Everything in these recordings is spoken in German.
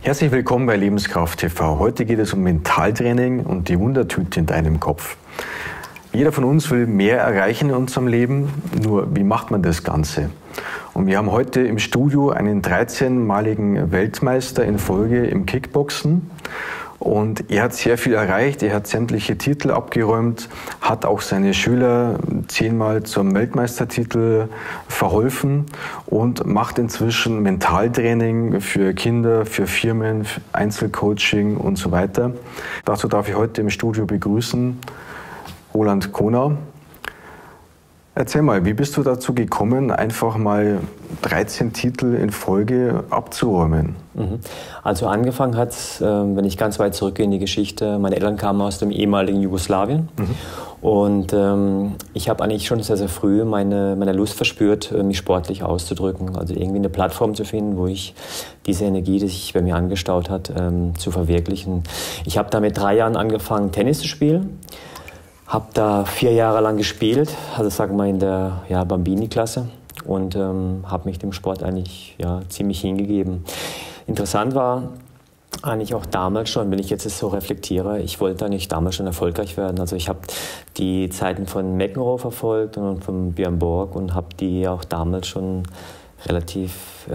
Herzlich willkommen bei Lebenskraft TV. Heute geht es um Mentaltraining und die Wundertüte in deinem Kopf. Jeder von uns will mehr erreichen in unserem Leben, nur wie macht man das Ganze? Und wir haben heute im Studio einen 13-maligen Weltmeister in Folge im Kickboxen. Und er hat sehr viel erreicht, er hat sämtliche Titel abgeräumt, hat auch seine Schüler 10-mal zum Weltmeistertitel verholfen und macht inzwischen Mentaltraining für Kinder, für Firmen, für Einzelcoaching und so weiter. Dazu darf ich heute im Studio begrüßen Roland Konar. Erzähl mal, wie bist du dazu gekommen, einfach mal 13 Titel in Folge abzuräumen? Also angefangen hat es, wenn ich ganz weit zurückgehe in die Geschichte, meine Eltern kamen aus dem ehemaligen Jugoslawien. Und ich habe eigentlich schon sehr, sehr früh meine Lust verspürt, mich sportlich auszudrücken. Also irgendwie eine Plattform zu finden, wo ich diese Energie, die sich bei mir angestaut hat, zu verwirklichen. Ich habe da mit 3 Jahren angefangen, Tennis zu spielen. Habe da 4 Jahre lang gespielt, also sagen wir in der Bambini-Klasse, und habe mich dem Sport eigentlich ziemlich hingegeben. Interessant war eigentlich auch damals schon, wenn ich jetzt so reflektiere, ich wollte eigentlich damals schon erfolgreich werden. Also ich habe die Zeiten von McEnroe verfolgt und von Björn Borg und habe die auch damals schon relativ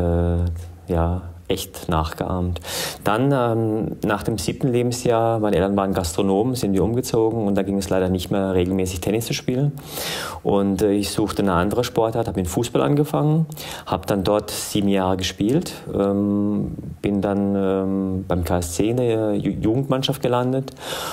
echt nachgeahmt. Dann nach dem 7. Lebensjahr, meine Eltern waren Gastronomen, sind wir umgezogen und da ging es leider nicht mehr regelmäßig Tennis zu spielen. Und ich suchte eine andere Sportart, habe mit Fußball angefangen, habe dann dort 7 Jahre gespielt, bin dann beim KSC in der Jugendmannschaft gelandet.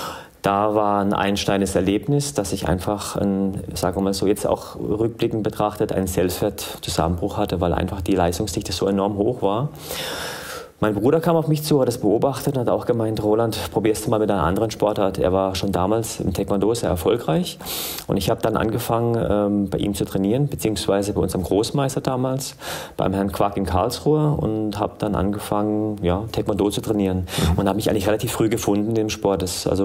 Da war ein einschneidendes Erlebnis, dass ich einfach, sagen wir mal so, jetzt auch rückblickend betrachtet, einen Selbstwertzusammenbruch hatte, weil einfach die Leistungsdichte so enorm hoch war. Mein Bruder kam auf mich zu, hat das beobachtet und hat auch gemeint, Roland, probierst du mal mit einer anderen Sportart. Er war schon damals im Taekwondo sehr erfolgreich und ich habe dann angefangen, bei ihm zu trainieren, beziehungsweise bei unserem Großmeister damals, beim Herrn Quack in Karlsruhe, und habe dann angefangen, Taekwondo zu trainieren und habe mich eigentlich relativ früh gefunden im Sport.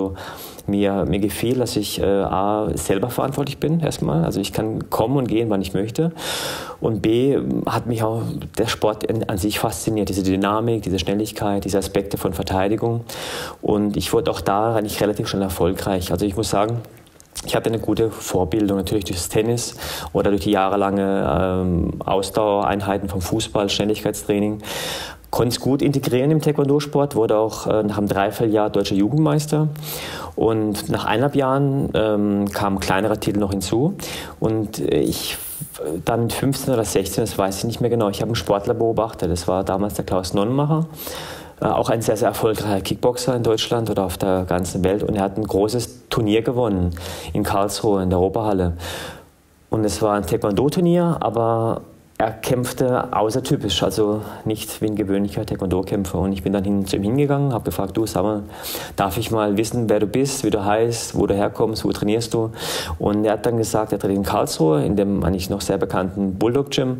Mir gefiel, dass ich A, selber verantwortlich bin erstmal, also ich kann kommen und gehen, wann ich möchte, und B, hat mich auch der Sport an sich fasziniert, diese Dynamik, diese Schnelligkeit, diese Aspekte von Verteidigung, und ich wurde auch da eigentlich relativ schnell erfolgreich. Also ich muss sagen, ich hatte eine gute Vorbildung, natürlich durch das Tennis oder durch die jahrelange Ausdauereinheiten vom Fußball, Schnelligkeitstraining. Konnte es gut integrieren im Taekwondo-Sport, wurde auch nach einem Dreivierteljahr deutscher Jugendmeister. Und nach 1,5 Jahren kam ein kleinerer Titel noch hinzu. Und ich dann mit 15 oder 16, das weiß ich nicht mehr genau, ich habe einen Sportler beobachtet, das war damals der Klaus Nonnenmacher. Auch ein sehr, sehr erfolgreicher Kickboxer in Deutschland oder auf der ganzen Welt. Und er hat ein großes Turnier gewonnen in Karlsruhe, in der Europahalle. Und es war ein Taekwondo-Turnier, aber er kämpfte außertypisch, also nicht wie ein gewöhnlicher Taekwondo-Kämpfer. Und ich bin dann zu ihm hingegangen, habe gefragt, du, sag mal, darf ich mal wissen, wer du bist, wie du heißt, wo du herkommst, wo trainierst du? Und er hat dann gesagt, er trainiert in Karlsruhe, in dem eigentlich noch sehr bekannten Bulldog Gym.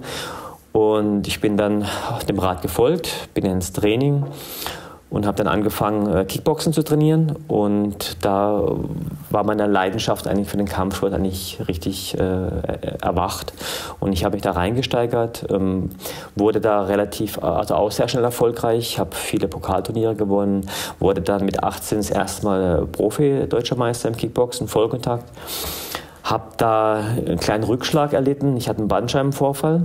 Und ich bin dann dem Rat gefolgt, bin ins Training und habe dann angefangen, Kickboxen zu trainieren. Und da war meine Leidenschaft eigentlich für den Kampfsport eigentlich richtig erwacht. Und ich habe mich da reingesteigert, wurde da auch sehr schnell erfolgreich, habe viele Pokalturniere gewonnen, wurde dann mit 18 das erste Mal Profi-Deutscher Meister im Kickboxen, Vollkontakt. Habe da einen kleinen Rückschlag erlitten, ich hatte einen Bandscheibenvorfall.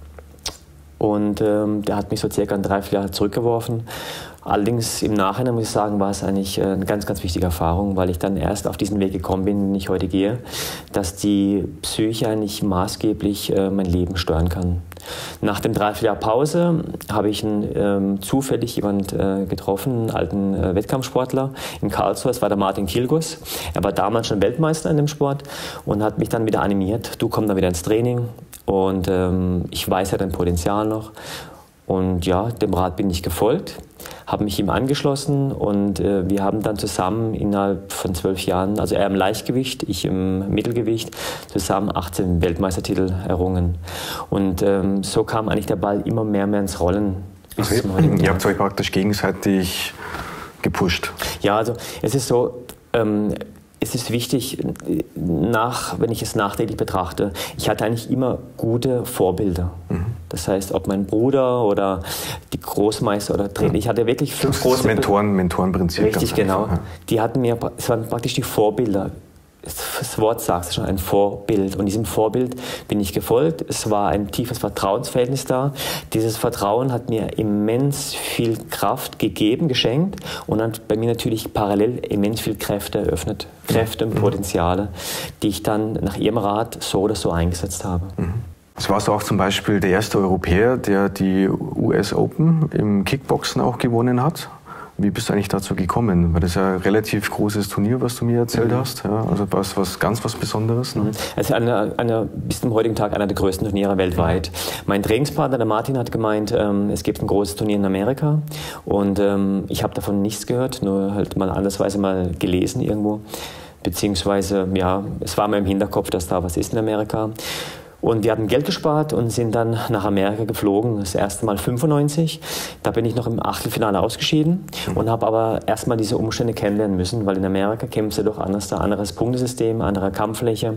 Und der hat mich so circa ein Dreivierteljahr zurückgeworfen. Allerdings im Nachhinein, muss ich sagen, war es eigentlich eine ganz, ganz wichtige Erfahrung, weil ich dann erst auf diesen Weg gekommen bin, den ich heute gehe, dass die Psyche eigentlich maßgeblich mein Leben steuern kann. Nach dem Dreivierteljahr Pause habe ich zufällig jemanden getroffen, einen alten Wettkampfsportler in Karlsruhe, das war der Martin Kilgus. Er war damals schon Weltmeister in dem Sport und hat mich dann wieder animiert, du komm dann wieder ins Training. Und ich weiß ja dein Potenzial noch. Und ja, dem Rat bin ich gefolgt, habe mich ihm angeschlossen und wir haben dann zusammen innerhalb von 12 Jahren, also er im Leichtgewicht, ich im Mittelgewicht, zusammen 18 Weltmeistertitel errungen. Und so kam eigentlich der Ball immer mehr ins Rollen. Ihr habt euch praktisch gegenseitig gepusht. Ja, also es ist so, es ist wichtig, wenn ich es nachträglich betrachte, ich hatte eigentlich immer gute Vorbilder. Das heißt, ob mein Bruder oder die Großmeister oder Trainer. Ich hatte wirklich 5 große... Mentorenprinzip. Richtig, genau. Ja. Die hatten mir, es waren praktisch die Vorbilder. Das Wort sagt es schon, ein Vorbild. Und diesem Vorbild bin ich gefolgt. Es war ein tiefes Vertrauensverhältnis da. Dieses Vertrauen hat mir immens viel Kraft gegeben, geschenkt und hat bei mir natürlich parallel immens viel Kräfte eröffnet. Kräfte und Potenziale, die ich dann nach ihrem Rat so oder so eingesetzt habe. Es warst du auch zum Beispiel der erste Europäer, der die US Open im Kickboxen auch gewonnen hat. Wie bist du eigentlich dazu gekommen? Weil das ist ja ein relativ großes Turnier, was du mir erzählt hast. Ja, also was ganz Besonderes. Ne? Es ist bis zum heutigen Tag einer der größten Turniere weltweit. Mein Trainingspartner, der Martin, hat gemeint, es gibt ein großes Turnier in Amerika. Und ich habe davon nichts gehört, nur halt mal andersweise mal gelesen irgendwo. Beziehungsweise, ja, es war mir im Hinterkopf, dass da was ist in Amerika. Und wir hatten Geld gespart und sind dann nach Amerika geflogen, das erste Mal 95. Da bin ich noch im Achtelfinale ausgeschieden und habe aber erstmal diese Umstände kennenlernen müssen, weil in Amerika kämpfst du doch anders, da anderes Punktesystem, andere Kampffläche,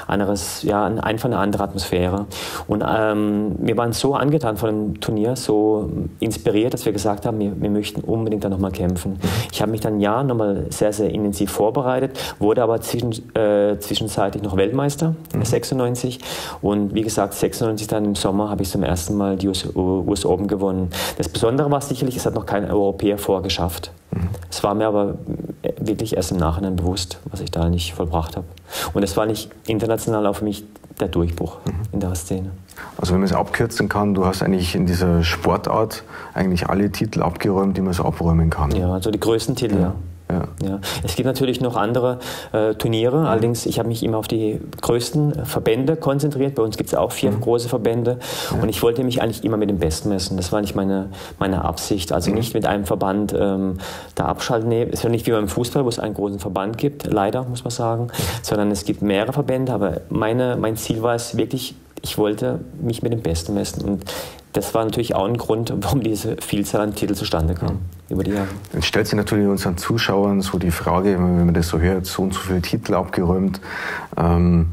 einfach eine andere Atmosphäre. Und wir waren so angetan von dem Turnier, so inspiriert, dass wir gesagt haben, wir möchten unbedingt da nochmal kämpfen. Ich habe mich dann nochmal sehr, sehr intensiv vorbereitet, wurde aber zwischenzeitlich noch Weltmeister, 96. Und wie gesagt, 96 dann im Sommer habe ich zum ersten Mal die US Open gewonnen. Das Besondere war sicherlich, es hat noch kein Europäer vorgeschafft. Es war mir aber wirklich erst im Nachhinein bewusst, was ich da nicht vollbracht habe. Und es war nicht international auch für mich der Durchbruch in der Szene. Also wenn man es abkürzen kann, du hast eigentlich in dieser Sportart eigentlich alle Titel abgeräumt, die man so abräumen kann. Ja, also die größten Titel, ja. Ja. Es gibt natürlich noch andere Turniere, allerdings ich habe mich immer auf die größten Verbände konzentriert. Bei uns gibt es auch 4 große Verbände und ich wollte mich eigentlich immer mit dem Besten messen. Das war nicht meine Absicht, also nicht mit einem Verband da abschalten. Nee, es ist ja nicht wie beim Fußball, wo es einen großen Verband gibt, leider muss man sagen, sondern es gibt mehrere Verbände, aber mein Ziel war es wirklich, ich wollte mich mit dem Besten messen und das war natürlich auch ein Grund, warum diese Vielzahl an Titeln zustande kam über die Jahre. Jetzt stellt sich natürlich unseren Zuschauern so die Frage, wenn man das so hört, so und so viele Titel abgeräumt. Man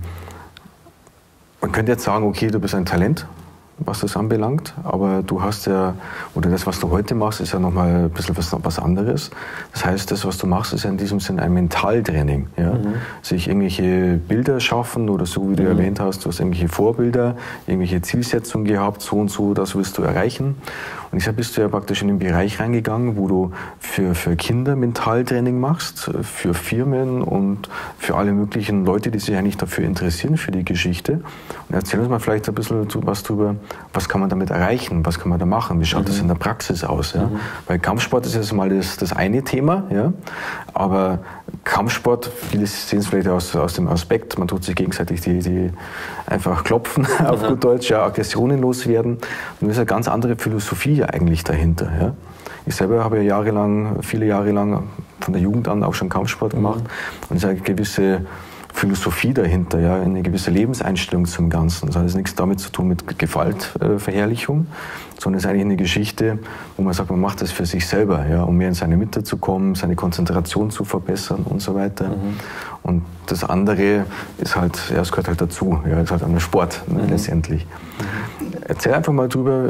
könnte jetzt sagen, okay, du bist ein Talent, was das anbelangt, aber du hast ja, oder das, was du heute machst, ist ja nochmal ein bisschen was anderes. Das heißt, das, was du machst, ist ja in diesem Sinn ein Mentaltraining. Ja? Sich irgendwelche Bilder schaffen oder so, wie du erwähnt hast, du hast irgendwelche Vorbilder, irgendwelche Zielsetzungen gehabt, so und so, das willst du erreichen. Und deshalb bist du ja praktisch in den Bereich reingegangen, wo du für Kinder Mentaltraining machst, für Firmen und für alle möglichen Leute, die sich eigentlich dafür interessieren, für die Geschichte. Und erzähl uns mal vielleicht ein bisschen was drüber, was kann man damit erreichen, was kann man da machen, wie schaut das in der Praxis aus. Ja? Weil Kampfsport ist jetzt mal das eine Thema, ja? Aber Kampfsport, viele sehen es vielleicht aus dem Aspekt, man tut sich gegenseitig die einfach klopfen, auf gut Deutsch, ja, Aggressionen loswerden. Und das ist eine ganz andere Philosophie eigentlich dahinter. Ja? Ich selber habe ja viele Jahre lang von der Jugend an auch schon Kampfsport gemacht und es ist eine gewisse Philosophie dahinter, ja, eine gewisse Lebenseinstellung zum Ganzen. Das hat jetzt nichts damit zu tun mit Gewaltverherrlichung, sondern es ist eigentlich eine Geschichte, wo man sagt, man macht das für sich selber, ja, um mehr in seine Mitte zu kommen, seine Konzentration zu verbessern und so weiter. Und das andere ist halt, ja, es gehört halt dazu, ja, es ist halt ein Sport letztendlich. Erzähl einfach mal drüber,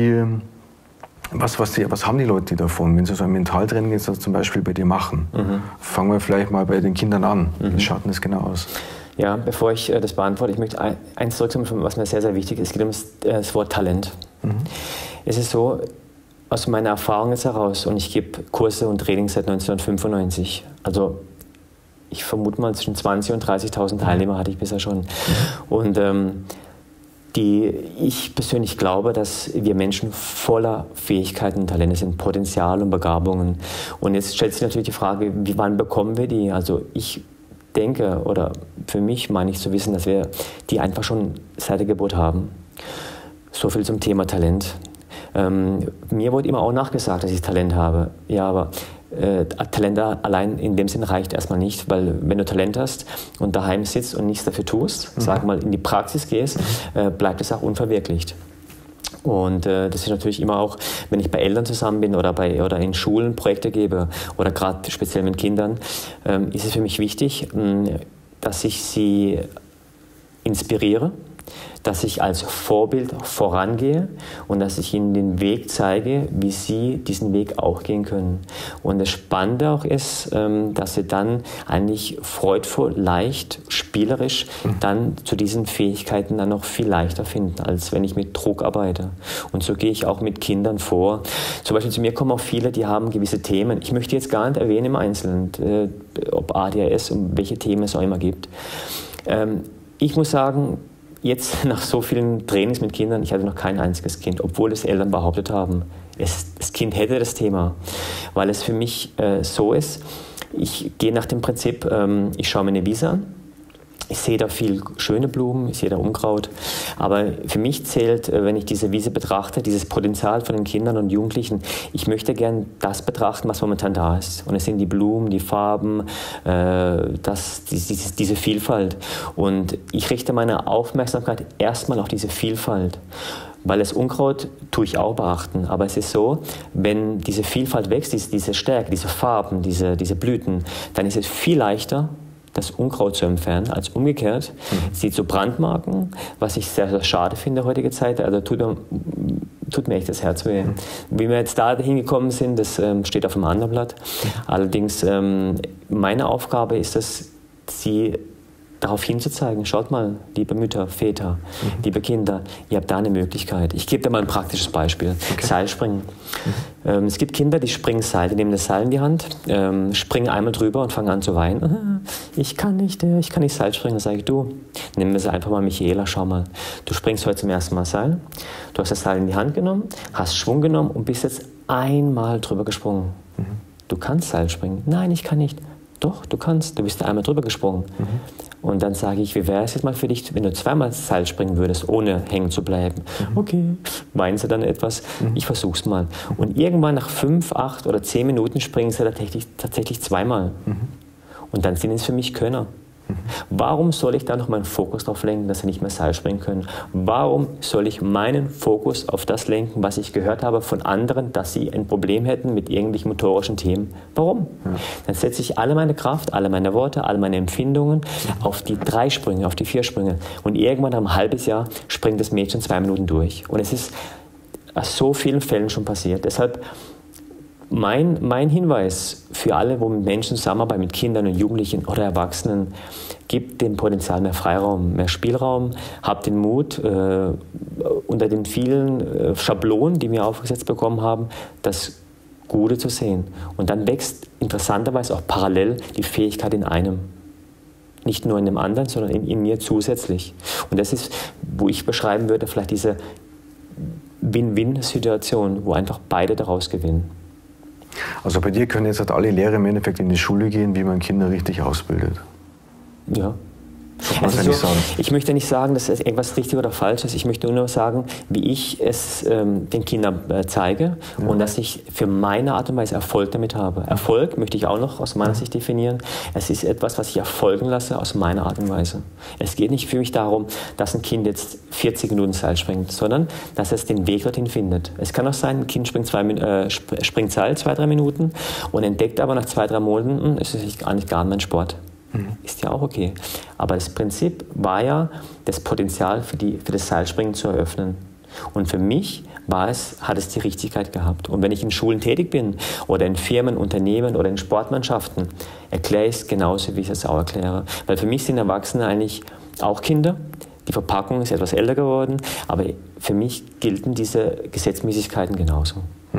was haben die Leute davon, wenn sie so ein Mentaltraining jetzt zum Beispiel bei dir machen? Fangen wir vielleicht mal bei den Kindern an. Wie schaut denn das genau aus? Ja, bevor ich das beantworte, ich möchte eins zurückkommen, was mir sehr, sehr wichtig ist. Es geht um das Wort Talent. Es ist so, aus meiner Erfahrung jetzt heraus, und ich gebe Kurse und Trainings seit 1995, also ich vermute mal zwischen 20.000 und 30.000 Teilnehmer hatte ich bisher schon. Und ich persönlich glaube, dass wir Menschen voller Fähigkeiten und Talente sind, Potenzial und Begabungen. Und jetzt stellt sich natürlich die Frage, wann bekommen wir die? Also ich denke, oder für mich meine ich zu wissen, dass wir die einfach schon seit der Geburt haben. So viel zum Thema Talent. Mir wurde immer auch nachgesagt, dass ich Talent habe. Ja, aber Talent allein in dem Sinn reicht erstmal nicht, weil wenn du Talent hast und daheim sitzt und nichts dafür tust, sag mal in die Praxis gehst, bleibt es auch unverwirklicht. Und das ist natürlich immer auch, wenn ich bei Eltern zusammen bin oder in Schulen Projekte gebe oder gerade speziell mit Kindern, ist es für mich wichtig, dass ich sie inspiriere, dass ich als Vorbild vorangehe und dass ich ihnen den Weg zeige, wie sie diesen Weg auch gehen können. Und das Spannende auch ist, dass sie dann eigentlich freudvoll, leicht, spielerisch dann zu diesen Fähigkeiten dann noch viel leichter finden, als wenn ich mit Druck arbeite. Und so gehe ich auch mit Kindern vor. Zum Beispiel zu mir kommen auch viele, die haben gewisse Themen. Ich möchte jetzt gar nicht erwähnen im Einzelnen, ob ADHS und welche Themen es auch immer gibt. Ich muss sagen, jetzt nach so vielen Trainings mit Kindern, ich hatte noch kein einziges Kind, obwohl es Eltern behauptet haben, das Kind hätte das Thema. Weil es für mich so ist, ich gehe nach dem Prinzip, ich schaue mir eine Wiese an, ich sehe da viel schöne Blumen, ich sehe da Unkraut, aber für mich zählt, wenn ich diese Wiese betrachte, dieses Potenzial von den Kindern und Jugendlichen. Ich möchte gern das betrachten, was momentan da ist. Und es sind die Blumen, die Farben, diese Vielfalt. Und ich richte meine Aufmerksamkeit erstmal auf diese Vielfalt. Weil das Unkraut tue ich auch beachten, aber es ist so, wenn diese Vielfalt wächst, diese Stärke, diese Farben, diese Blüten, dann ist es viel leichter, das Unkraut zu entfernen, als umgekehrt. Sie zu Brandmarken, was ich sehr, sehr schade finde heutige Zeit, also tut mir echt das Herz weh. Wie wir jetzt da hingekommen sind, das steht auf einem anderen Blatt. Allerdings, meine Aufgabe ist es, sie darauf hinzuzeigen, schaut mal, liebe Mütter, Väter, liebe Kinder, ihr habt da eine Möglichkeit. Ich gebe dir mal ein praktisches Beispiel. Okay. Seilspringen. Es gibt Kinder, die springen Seil, die nehmen das Seil in die Hand, springen einmal drüber und fangen an zu weinen. Ich kann nicht Seil springen. Dann sage ich, du, nehmen wir sie einfach mal, Michaela, schau mal. Du springst heute zum ersten Mal Seil, du hast das Seil in die Hand genommen, hast Schwung genommen und bist jetzt einmal drüber gesprungen. Du kannst Seil springen. Nein, ich kann nicht. Doch, du kannst. Du bist da einmal drüber gesprungen. Und dann sage ich, wie wäre es jetzt mal für dich, wenn du zweimal Seil springen würdest, ohne hängen zu bleiben? Okay, meinen sie dann etwas? Ich versuch's mal. Und irgendwann nach 5, 8 oder 10 Minuten springen sie tatsächlich zweimal. Und dann sind es für mich Könner. Warum soll ich da noch meinen Fokus darauf lenken, dass sie nicht mehr Seil springen können? Warum soll ich meinen Fokus auf das lenken, was ich gehört habe von anderen, dass sie ein Problem hätten mit irgendwelchen motorischen Themen? Warum? Dann setze ich alle meine Kraft, alle meine Worte, alle meine Empfindungen auf die 3 Sprünge, auf die 4 Sprünge. Und irgendwann nach einem halbes Jahr springt das Mädchen 2 Minuten durch. Und es ist aus so vielen Fällen schon passiert. Deshalb mein Hinweis für alle, wo mit Menschen zusammenarbeiten, mit Kindern und Jugendlichen oder Erwachsenen, gibt dem Potenzial mehr Freiraum, mehr Spielraum, habt den Mut, unter den vielen Schablonen, die wir aufgesetzt bekommen haben, das Gute zu sehen. Und dann wächst interessanterweise auch parallel die Fähigkeit in einem. Nicht nur in dem anderen, sondern in mir zusätzlich. Und das ist, wo ich beschreiben würde, vielleicht diese Win-Win-Situation, wo einfach beide daraus gewinnen. Also bei dir können jetzt halt alle Lehrer im Endeffekt in die Schule gehen, wie man Kinder richtig ausbildet. Ja. Also so, ich möchte nicht sagen, dass es etwas richtig oder falsch ist. Ich möchte nur sagen, wie ich es den Kindern zeige und dass ich für meine Art und Weise Erfolg damit habe. Erfolg möchte ich auch noch aus meiner Sicht definieren. Es ist etwas, was ich erfolgen lasse aus meiner Art und Weise. Es geht nicht für mich darum, dass ein Kind jetzt 40 Minuten Seil springt, sondern dass es den Weg dorthin findet. Es kann auch sein, ein Kind springt Seil 2, 3 Minuten und entdeckt aber nach 2, 3 Monaten, es ist eigentlich gar nicht mein Sport. Ist ja auch okay. Aber das Prinzip war ja, das Potenzial für das Seilspringen zu eröffnen. Und für mich hat es die Richtigkeit gehabt. Und wenn ich in Schulen tätig bin oder in Firmen, Unternehmen oder in Sportmannschaften, erkläre ich es genauso, wie ich es auch erkläre. Weil für mich sind Erwachsene eigentlich auch Kinder. Die Verpackung ist etwas älter geworden, aber für mich gelten diese Gesetzmäßigkeiten genauso.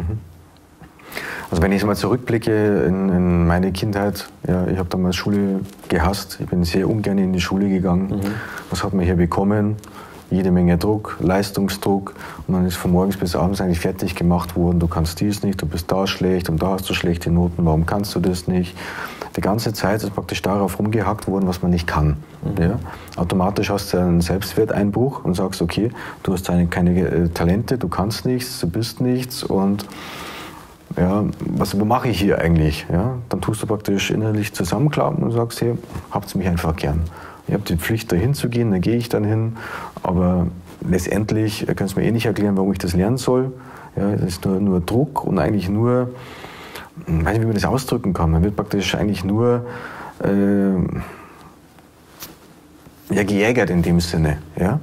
Also wenn ich mal zurückblicke in meine Kindheit, ja, ich habe damals Schule gehasst, ich bin sehr ungern in die Schule gegangen. Was hat man hier bekommen? Jede Menge Druck, Leistungsdruck und man ist von morgens bis abends eigentlich fertig gemacht worden. Du kannst dies nicht, du bist da schlecht und da hast du schlechte Noten, warum kannst du das nicht? Die ganze Zeit ist praktisch darauf rumgehackt worden, was man nicht kann. Ja? Automatisch hast du einen Selbstwerteinbruch und sagst, okay, du hast keine Talente, du kannst nichts, du bist nichts und ja, wo mache ich hier eigentlich? Ja, dann tust du praktisch innerlich zusammenklappen und sagst, hey, habt ihr mich einfach gern. Ich habe die Pflicht, da hinzugehen, da gehe ich dann hin. Aber letztendlich kannst du mir eh nicht erklären, warum ich das lernen soll. Ja, das ist nur Druck und eigentlich nur, ich weiß nicht, wie man das ausdrücken kann. Man wird praktisch eigentlich nur geärgert in dem Sinne. Ja?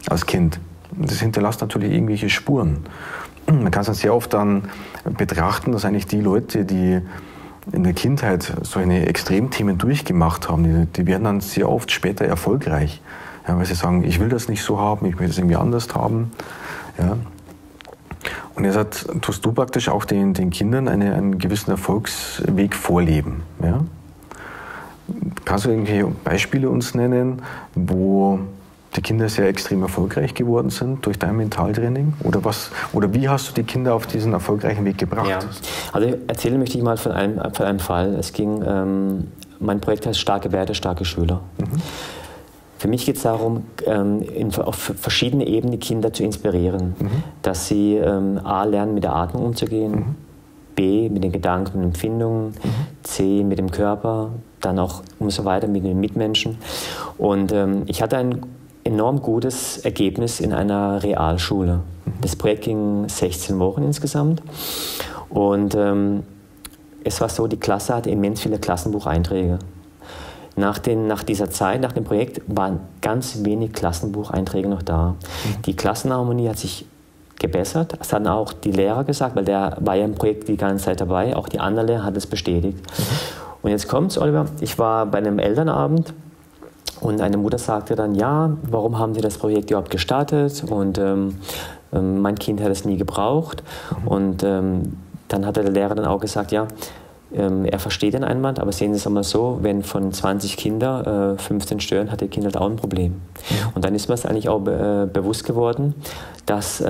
als Kind. Das hinterlässt natürlich irgendwelche Spuren. Man kann es dann sehr oft dann betrachten, dass eigentlich die Leute, die in der Kindheit solche Extremthemen durchgemacht haben, die werden dann sehr oft später erfolgreich. Ja, weil sie sagen, ich will das nicht so haben, ich will das irgendwie anders haben. Ja. Und jetzt tust du praktisch auch den Kindern einen gewissen Erfolgsweg vorleben. Ja. Kannst du irgendwelche Beispiele uns nennen, wo die Kinder sehr extrem erfolgreich geworden sind durch dein Mentaltraining? Oder wie hast du die Kinder auf diesen erfolgreichen Weg gebracht? Ja. Also erzählen möchte ich mal von einem Fall. Es ging, mein Projekt heißt Starke Werte, starke Schüler. Mhm. Für mich geht es darum, auf verschiedene Ebenen die Kinder zu inspirieren, dass sie A, lernen, mit der Atmung umzugehen, B, mit den Gedanken und Empfindungen, C, mit dem Körper, dann auch umso weiter mit den Mitmenschen. Und ich hatte ein enorm gutes Ergebnis in einer Realschule. Das Projekt ging 16 Wochen insgesamt. Und es war so, die Klasse hatte immens viele Klassenbucheinträge. Nach dieser Zeit, nach dem Projekt, waren ganz wenig Klassenbucheinträge noch da. Die Klassenharmonie hat sich gebessert. Das haben auch die Lehrer gesagt, weil der war ja im Projekt die ganze Zeit dabei. Auch die andere Lehrer hat es bestätigt. Und jetzt kommt's, Oliver. Ich war bei einem Elternabend und eine Mutter sagte dann, ja, warum haben Sie das Projekt überhaupt gestartet? Und mein Kind hat es nie gebraucht. Und dann hat der Lehrer dann auch gesagt, ja, er versteht den Einwand, aber sehen Sie es einmal so, wenn von 20 Kindern 15 stören, hat der Kind halt auch ein Problem. Und dann ist mir es eigentlich auch bewusst geworden, dass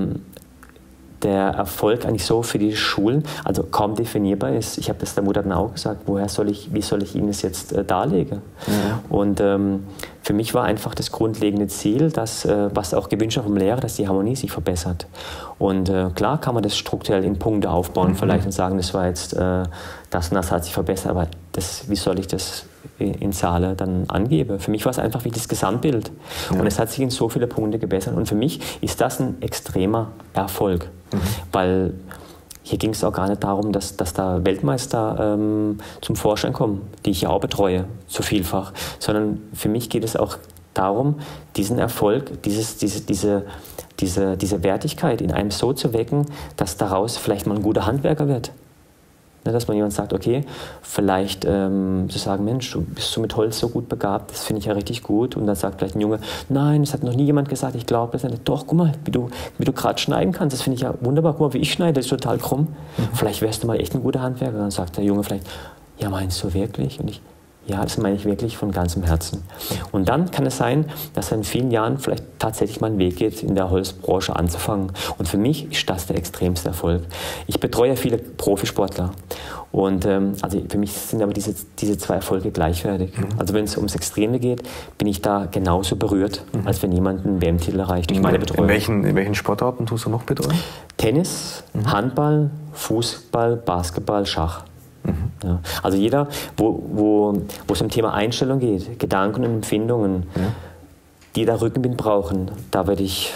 der Erfolg eigentlich so für die Schulen, also kaum definierbar ist. Ich habe das der Mutter dann auch gesagt, wie soll ich Ihnen das jetzt darlegen? Und für mich war einfach das grundlegende Ziel, dass, was auch gewünscht war vom Lehrer, dass die Harmonie sich verbessert. Und klar kann man das strukturell in Punkte aufbauen, vielleicht und sagen, das war jetzt das und das hat sich verbessert, aber wie soll ich das in Zahlen dann angeben? Für mich war es einfach wie das Gesamtbild. Und es hat sich in so viele Punkte gebessert. Und für mich ist das ein extremer Erfolg, weil hier ging es auch gar nicht darum, dass da Weltmeister zum Vorschein kommen, die ich ja auch betreue, so vielfach, sondern für mich geht es auch darum, diesen Erfolg, diese Wertigkeit in einem so zu wecken, dass daraus vielleicht mal ein guter Handwerker wird. Dass man jemand sagt, okay, vielleicht zu sagen, Mensch, du bist so mit Holz so gut begabt, das finde ich ja richtig gut. Und dann sagt vielleicht ein Junge, nein, das hat noch nie jemand gesagt, ich glaube das nicht. Doch, guck mal, wie du gerade schneiden kannst, das finde ich ja wunderbar. Guck mal, wie ich schneide, das ist total krumm. Vielleicht wärst du mal echt ein guter Handwerker. Dann sagt der Junge vielleicht, ja, meinst du wirklich? Und ich, ja, das meine ich wirklich von ganzem Herzen. Und dann kann es sein, dass er in vielen Jahren vielleicht tatsächlich mal einen Weg geht, in der Holzbranche anzufangen. Und für mich ist das der extremste Erfolg. Ich betreue viele Profisportler. Und also für mich sind aber diese zwei Erfolge gleichwertig. Also wenn es ums Extreme geht, bin ich da genauso berührt, als wenn jemand einen WM-Titel erreicht durch meine Betreuung. In welchen Sportarten tust du noch betreuen? Tennis, Handball, Fußball, Basketball, Schach. Ja, also jeder, wo es um Thema Einstellung geht, Gedanken und Empfindungen, die da Rückenwind brauchen, da werde ich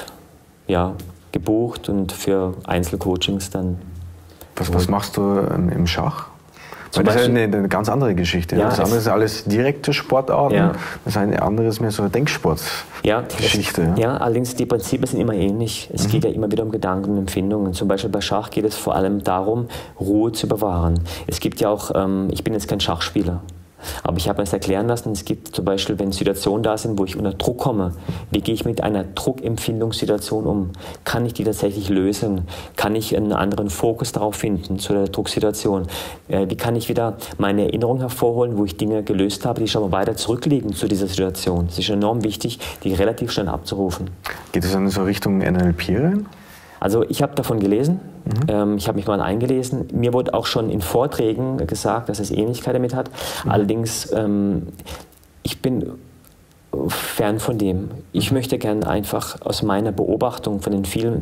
gebucht und für Einzelcoachings dann. Was machst du im Schach? Weil das ist eine ganz andere Geschichte. Ja, das andere ist alles direkte Sportarten, das eine andere ist mehr so eine Denksportgeschichte. Ja, allerdings die Prinzipien sind immer ähnlich. Es geht ja immer wieder um Gedanken und Empfindungen. Zum Beispiel bei Schach geht es vor allem darum, Ruhe zu bewahren. Es gibt ja auch, ich bin jetzt kein Schachspieler, aber ich habe mir das erklären lassen, es gibt zum Beispiel, wenn Situationen da sind, wo ich unter Druck komme, wie gehe ich mit einer Druckempfindungssituation um? Kann ich die tatsächlich lösen? Kann ich einen anderen Fokus darauf finden, zu der Drucksituation? Wie kann ich wieder meine Erinnerung hervorholen, wo ich Dinge gelöst habe, die schon mal weiter zurückliegen zu dieser Situation? Es ist enorm wichtig, die relativ schnell abzurufen. Geht es dann so Richtung NLP rein? Also ich habe davon gelesen, ich habe mich mal eingelesen. Mir wurde auch schon in Vorträgen gesagt, dass es Ähnlichkeit damit hat. Allerdings, ich bin fern von dem. Ich möchte gerne einfach aus meiner Beobachtung von den vielen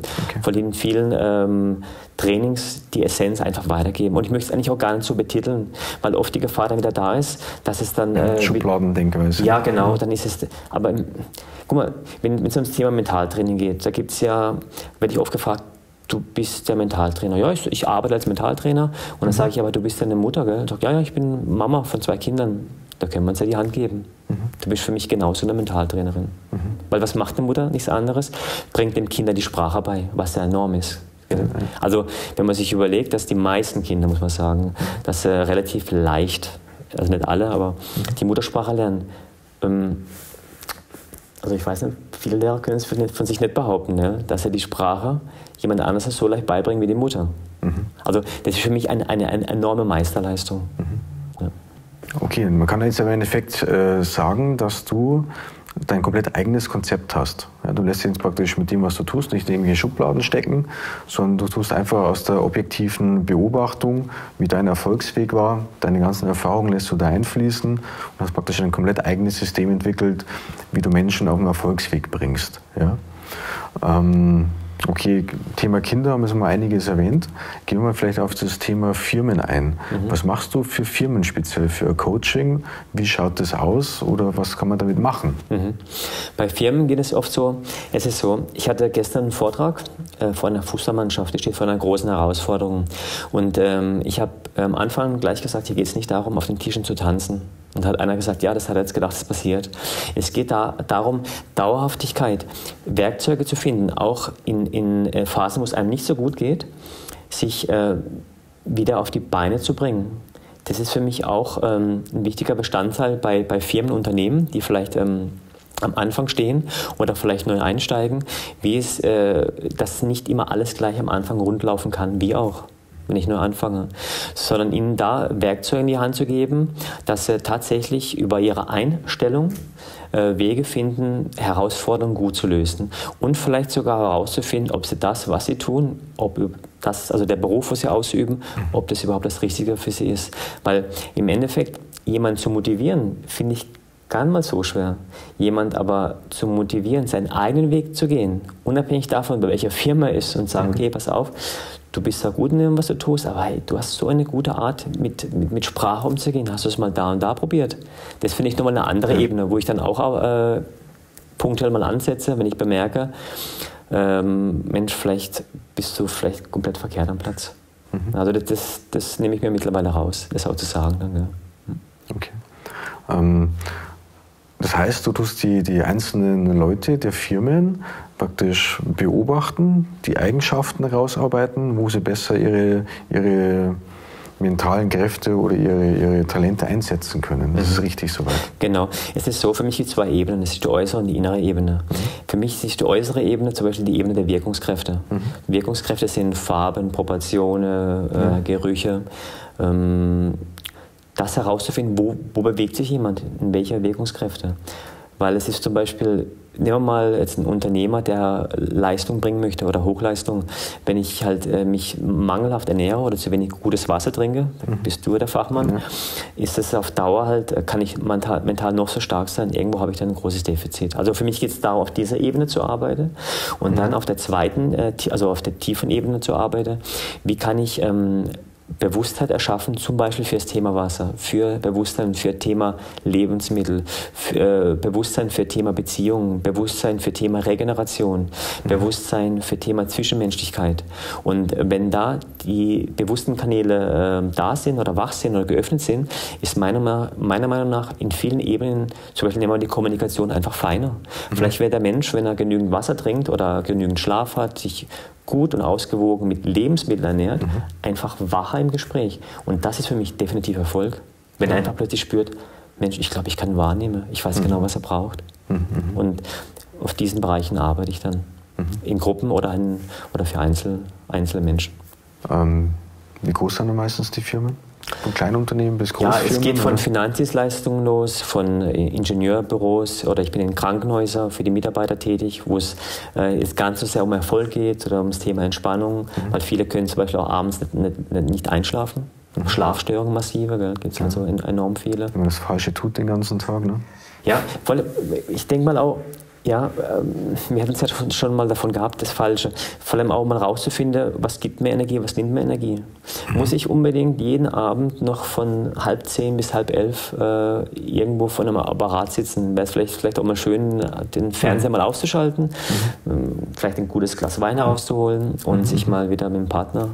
Trainings die Essenz einfach weitergeben. Und ich möchte es eigentlich auch gar nicht so betiteln, weil oft die Gefahr dann wieder da ist, dass es dann... Schubladendenkweise. Ja, genau, dann ist es... Aber guck mal, wenn es ums Thema Mentaltraining geht, da gibt es ja, werde ich oft gefragt, du bist der Mentaltrainer. Ja, ich arbeite als Mentaltrainer. Und dann sage ich, aber du bist ja eine Mutter, gell? Ich sage, ja, ich bin Mama von 2 Kindern. Da können wir uns ja die Hand geben. Du bist für mich genauso eine Mentaltrainerin. Weil was macht eine Mutter? Nichts anderes. Bringt dem Kind die Sprache bei, was ja enorm ist. Also wenn man sich überlegt, dass die meisten Kinder, muss man sagen, dass sie relativ leicht, also nicht alle, aber die Muttersprache lernen. Also ich weiß nicht, viele Lehrer können es von sich nicht behaupten, ja, dass sie die Sprache jemand anderes so leicht beibringen wie die Mutter. Also das ist für mich eine enorme Meisterleistung. Ja. Okay, man kann jetzt im Endeffekt sagen, dass du dein komplett eigenes Konzept hast. Ja, du lässt dich jetzt praktisch mit dem, was du tust, nicht in irgendwelche Schubladen stecken, sondern du tust einfach aus der objektiven Beobachtung, wie dein Erfolgsweg war, deine ganzen Erfahrungen lässt du da einfließen und hast praktisch ein komplett eigenes System entwickelt, wie du Menschen auf den Erfolgsweg bringst. Ja? Okay, Thema Kinder haben wir schon mal einiges erwähnt. Gehen wir mal vielleicht auf das Thema Firmen ein. Was machst du für Firmen speziell für Coaching? Wie schaut das aus oder was kann man damit machen? Bei Firmen geht es oft so, es ist so, ich hatte gestern einen Vortrag vor einer Fußballmannschaft, die steht vor einer großen Herausforderung. Und ich habe am Anfang gleich gesagt, hier geht es nicht darum, auf den Tischen zu tanzen. Und hat einer gesagt, ja, das hat er jetzt gedacht, das passiert. Es geht darum, Dauerhaftigkeit, Werkzeuge zu finden, auch in Phasen, wo es einem nicht so gut geht, sich wieder auf die Beine zu bringen. Das ist für mich auch ein wichtiger Bestandteil bei Firmen, Unternehmen, die vielleicht am Anfang stehen oder vielleicht neu einsteigen, dass nicht immer alles gleich am Anfang rundlaufen kann, wie auch. Wenn ich nur anfange, sondern ihnen da Werkzeuge in die Hand zu geben, dass sie tatsächlich über ihre Einstellung Wege finden, Herausforderungen gut zu lösen und vielleicht sogar herauszufinden, ob sie das, was sie tun, ob das, also der Beruf, was sie ausüben, ob das überhaupt das Richtige für sie ist. Weil im Endeffekt jemanden zu motivieren, finde ich gar nicht mal so schwer. Jemand aber zu motivieren, seinen eigenen Weg zu gehen, unabhängig davon, bei welcher Firma er ist und sagen, okay, pass auf, du bist da gut in dem, was du tust, aber hey, du hast so eine gute Art, mit Sprache umzugehen. Hast du es mal da und da probiert? Das finde ich nochmal eine andere Ebene, wo ich dann auch punktuell mal ansetze, wenn ich bemerke, Mensch, vielleicht bist du vielleicht komplett verkehrt am Platz. Also das nehme ich mir mittlerweile raus, das auch zu sagen. Dann, ja. Okay. Das heißt, du tust die einzelnen Leute der Firmen praktisch beobachten, die Eigenschaften herausarbeiten, wo sie besser ihre mentalen Kräfte oder ihre Talente einsetzen können. Das ist richtig soweit. Genau. Es ist so, für mich gibt es zwei Ebenen. Es ist die äußere und die innere Ebene. Für mich ist die äußere Ebene zum Beispiel die Ebene der Wirkungskräfte. Wirkungskräfte sind Farben, Proportionen, Gerüche. Das herauszufinden, wo bewegt sich jemand, in welcher Wirkungskräfte. Weil es ist zum Beispiel, nehmen wir mal jetzt einen Unternehmer, der Leistung bringen möchte oder Hochleistung. Wenn ich halt mich mangelhaft ernähre oder zu wenig gutes Wasser trinke, bist du der Fachmann, ist das auf Dauer halt, kann ich mental noch so stark sein, irgendwo habe ich dann ein großes Defizit. Also für mich geht es darum, auf dieser Ebene zu arbeiten und dann auf der zweiten, also auf der tiefen Ebene zu arbeiten. Wie kann ich Bewusstheit erschaffen, zum Beispiel für das Thema Wasser, für Bewusstsein für Thema Lebensmittel, für Bewusstsein für Thema Beziehungen, Bewusstsein für Thema Regeneration, Bewusstsein für Thema Zwischenmenschlichkeit. Und wenn da die bewussten Kanäle da sind oder wach sind oder geöffnet sind, ist meiner Meinung nach in vielen Ebenen, zum Beispiel nehmen wir die Kommunikation, einfach feiner. Vielleicht wäre der Mensch, wenn er genügend Wasser trinkt oder genügend Schlaf hat, sich gut und ausgewogen mit Lebensmitteln ernährt, einfach wacher im Gespräch. Und das ist für mich definitiv Erfolg. Wenn er einfach plötzlich spürt, Mensch, ich glaube, ich kann wahrnehmen, ich weiß genau, was er braucht. Und auf diesen Bereichen arbeite ich dann. In Gruppen oder für einzelne Menschen. Wie groß sind dann meistens die Firmen? Von Kleinunternehmen bis Großfirmen? Ja, es geht von Finanzdienstleistungen los, von Ingenieurbüros oder ich bin in Krankenhäusern für die Mitarbeiter tätig, wo es jetzt ganz so sehr um Erfolg geht oder um das Thema Entspannung, weil viele können zum Beispiel auch abends nicht einschlafen. Schlafstörungen massive, gibt es also enorm viele. Wenn man das Falsche tut den ganzen Tag, ne? Ja, ich denke mal auch, ja, wir hatten es ja schon mal davon gehabt, das Falsche. Vor allem auch mal rauszufinden, was gibt mir Energie, was nimmt mir Energie. Muss ich unbedingt jeden Abend noch von 10:30 bis 10:30 irgendwo vor einem Apparat sitzen? Wäre es vielleicht auch mal schön, den Fernseher mal auszuschalten, vielleicht ein gutes Glas Wein herauszuholen und sich mal wieder mit dem Partner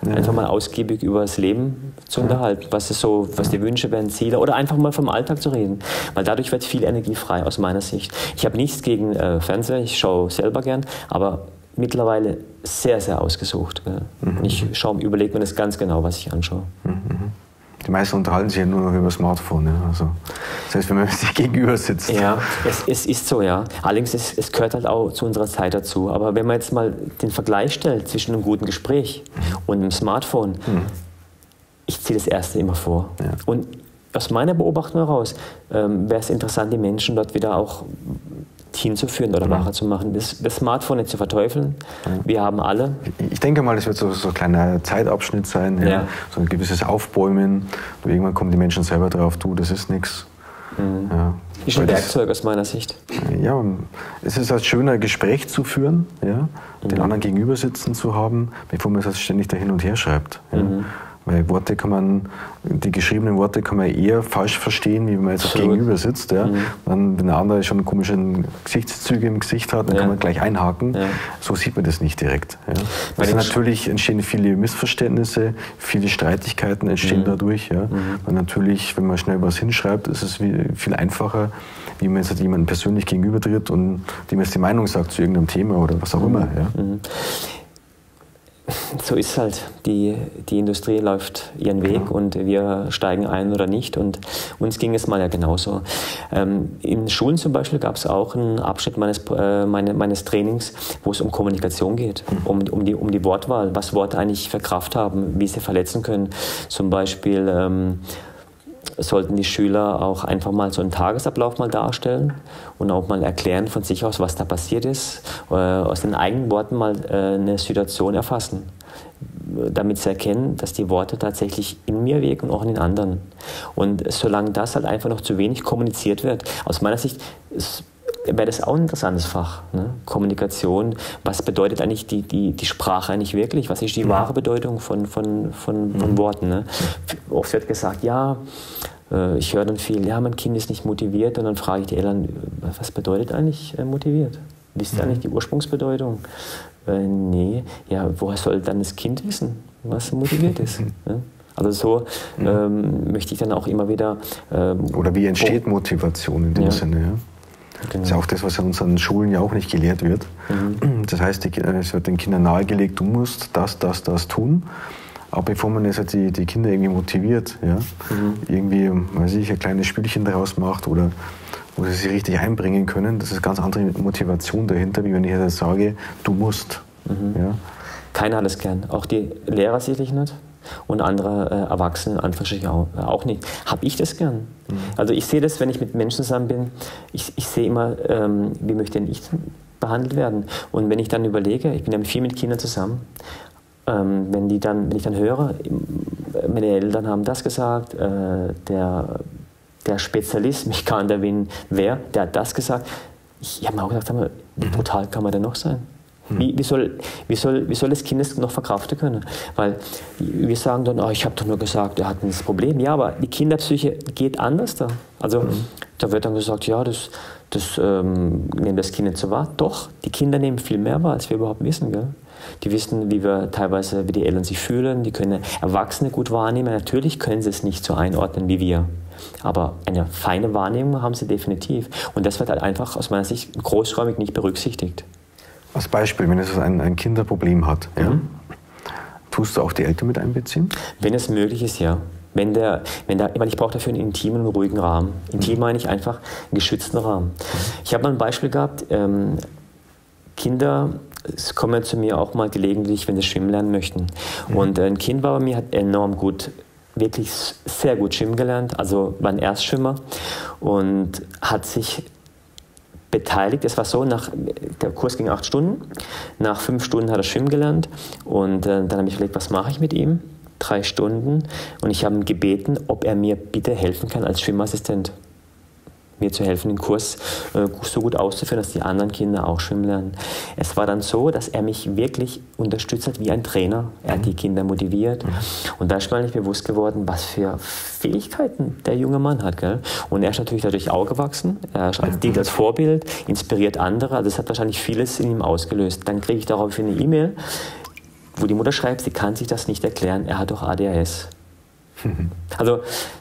Einfach mal ausgiebig über das Leben zu unterhalten, was die Wünsche wären, Ziele oder einfach mal vom Alltag zu reden. Weil dadurch wird viel Energie frei aus meiner Sicht. Ich habe nichts gegen Fernseher, ich schaue selber gern, aber mittlerweile sehr, sehr ausgesucht. Und ich überlege mir das ganz genau, was ich anschaue. Die meisten unterhalten sich ja nur noch über das Smartphone. Ja. Also, das heißt, wenn man sich gegenüber sitzt. Ja, es ist so, ja. Allerdings, es gehört halt auch zu unserer Zeit dazu. Aber wenn man jetzt mal den Vergleich stellt zwischen einem guten Gespräch und einem Smartphone, ich ziehe das Erste immer vor. Ja. Und aus meiner Beobachtung heraus wäre es interessant, die Menschen dort wieder auch hinzuführen oder wacher zu machen. Das Smartphone nicht zu verteufeln. Wir haben alle. Ich denke mal, das wird so ein kleiner Zeitabschnitt sein, ja. So ein gewisses Aufbäumen. Und irgendwann kommen die Menschen selber drauf, das ist nichts. Ja. Ist ein Werkzeug aus meiner Sicht. Ja, es ist halt schön, ein Gespräch zu führen, ja, den anderen gegenüber sitzen zu haben, bevor man es ständig da hin und her schreibt. Ja. Weil die geschriebenen Worte kann man eher falsch verstehen, wie wenn man jetzt auch gegenüber sitzt. Ja. Dann, wenn der andere schon komische Gesichtszüge im Gesicht hat, dann kann man gleich einhaken. Ja. So sieht man das nicht direkt. Ja. Also natürlich entstehen viele Missverständnisse, viele Streitigkeiten entstehen dadurch. Ja. Weil natürlich, wenn man schnell was hinschreibt, ist es viel einfacher, wie man jetzt jemandem persönlich gegenübertritt und dem jetzt die Meinung sagt zu irgendeinem Thema oder was auch immer. Ja. So ist halt. Die Industrie läuft ihren Weg und wir steigen ein oder nicht. Und uns ging es mal ja genauso. In Schulen zum Beispiel gab es auch einen Abschnitt meines Trainings, wo es um Kommunikation geht, um die Wortwahl, was Worte eigentlich für Kraft haben, wie sie verletzen können. Zum Beispiel sollten die Schüler auch einfach mal so einen Tagesablauf mal darstellen und auch mal erklären von sich aus, was da passiert ist, aus den eigenen Worten mal eine Situation erfassen, damit sie erkennen, dass die Worte tatsächlich in mir wirken und auch in den anderen. Und solange das halt einfach noch zu wenig kommuniziert wird, aus meiner Sicht wäre das auch ein interessantes Fach. Ne? Kommunikation, was bedeutet eigentlich die Sprache eigentlich wirklich? Was ist die wahre Bedeutung von Worten? Ne? Oft wird gesagt, ja, ich höre dann viel, ja, mein Kind ist nicht motiviert, und dann frage ich die Eltern, was bedeutet eigentlich motiviert? Wisst ihr eigentlich die Ursprungsbedeutung? Nee, ja, woher soll dann das Kind wissen, was motiviert ist? Ne? Also so möchte ich dann auch immer wieder... Oder wie entsteht Motivation in dem Sinne? Ja? Genau. Das ist auch das, was an unseren Schulen ja auch nicht gelehrt wird. Das heißt, es wird den Kindern nahegelegt, du musst das tun. Aber bevor man jetzt die Kinder irgendwie motiviert, ja, irgendwie, weiß ich, ein kleines Spielchen daraus macht oder wo sie sich richtig einbringen können, das ist eine ganz andere Motivation dahinter, wie wenn ich jetzt sage, du musst. Ja. Keiner hat es gern, auch die Lehrer sicherlich nicht. Und andere Erwachsene auch nicht. Habe ich das gern? Also ich sehe das, wenn ich mit Menschen zusammen bin, ich sehe immer, wie möchte denn ich behandelt werden? Und wenn ich dann überlege, ich bin ja viel mit Kindern zusammen, wenn ich dann höre, meine Eltern haben das gesagt, der Spezialist, mich kann erwähnen, der hat das gesagt. Ich habe mir auch gedacht, wie brutal kann man denn noch sein? Wie soll das Kind es noch verkraften können? Weil wir sagen dann, ich habe doch nur gesagt, er hat das Problem. Ja, aber die Kinderpsyche geht anders da. Also da wird dann gesagt, ja, das nehmen das Kind nicht so wahr. Doch, die Kinder nehmen viel mehr wahr, als wir überhaupt wissen. Gell? Die wissen, wie die Eltern sich fühlen, die können Erwachsene gut wahrnehmen. Natürlich können sie es nicht so einordnen wie wir. Aber eine feine Wahrnehmung haben sie definitiv. Und das wird halt einfach aus meiner Sicht großräumig nicht berücksichtigt. Als Beispiel, wenn es ein Kinderproblem hat, ja, tust du auch die Eltern mit einbeziehen? Wenn es möglich ist, ja. Weil ich brauche dafür einen intimen und ruhigen Rahmen. Intim meine ich einfach einen geschützten Rahmen. Ich habe mal ein Beispiel gehabt, Kinder kommen ja zu mir auch mal gelegentlich, wenn sie schwimmen lernen möchten. Und ein Kind war bei mir, hat enorm gut, wirklich sehr gut schwimmen gelernt, also war ein Erstschwimmer und hat sich beteiligt. Es war so, der Kurs ging 8 Stunden, nach 5 Stunden hat er schwimmen gelernt und dann habe ich überlegt, was mache ich mit ihm? 3 Stunden und ich habe ihn gebeten, ob er mir bitte helfen kann als Schwimmassistent. Mir zu helfen, den Kurs so gut auszuführen, dass die anderen Kinder auch schwimmen lernen. Es war dann so, dass er mich wirklich unterstützt hat wie ein Trainer. Er hat die Kinder motiviert. Und da ist mir nicht bewusst geworden, was für Fähigkeiten der junge Mann hat. Gell? Und er ist natürlich dadurch auch gewachsen. Er dient als Vorbild, inspiriert andere. Also das hat wahrscheinlich vieles in ihm ausgelöst. Dann kriege ich daraufhin eine E-Mail. wo die Mutter schreibt, sie kann sich das nicht erklären, er hat doch ADHS. Also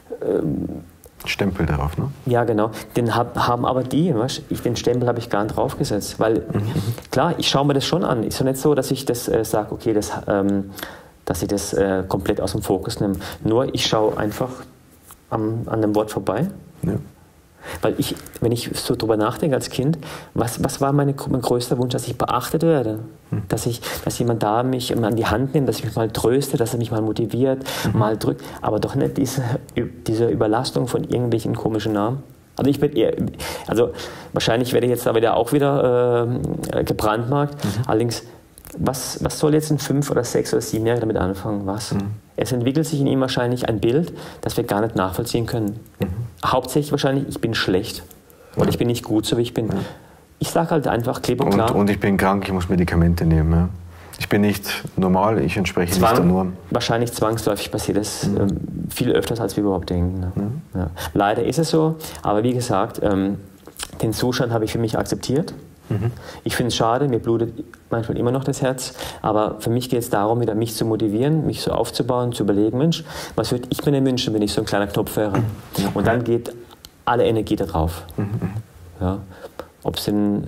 Stempel darauf, ne? ja, genau. Den haben aber die, weißt, den Stempel habe ich gar nicht draufgesetzt, weil klar, ich schaue mir das schon an. Ist ja nicht so, dass ich das sage, okay, dass ich das komplett aus dem Fokus nehme. Nur ich schaue einfach an dem Wort vorbei. Ja. Weil wenn ich so drüber nachdenke als Kind, was war mein größter Wunsch, dass ich beachtet werde? Dass jemand da mich an die Hand nimmt, dass ich mich mal tröste, dass er mich mal motiviert, mal drückt, aber doch nicht diese Überlastung von irgendwelchen komischen Namen. Also wahrscheinlich werde ich jetzt da wieder gebrandmarkt. Allerdings, was soll jetzt ein 5- oder 6- oder 7-Jähriger damit anfangen? Was? Es entwickelt sich in ihm wahrscheinlich ein Bild, das wir gar nicht nachvollziehen können. Hauptsächlich wahrscheinlich, ich bin schlecht oder ich bin nicht gut, so wie ich bin. Ich sage halt einfach klipp und klar. Und ich bin krank, ich muss Medikamente nehmen. Ja. Ich bin nicht normal, ich entspreche nicht der Norm. Wahrscheinlich zwangsläufig passiert es viel öfters, als wir überhaupt denken. Ne? Ja. Leider ist es so, aber wie gesagt, den Zustand habe ich für mich akzeptiert. Ich finde es schade, mir blutet manchmal immer noch das Herz, aber für mich geht es darum, wieder mich zu motivieren, mich so aufzubauen, zu überlegen, Mensch, was würde ich mir denn wünschen, wenn ich so ein kleiner Knopf wäre? Und dann geht alle Energie da drauf. Ja. Ob es den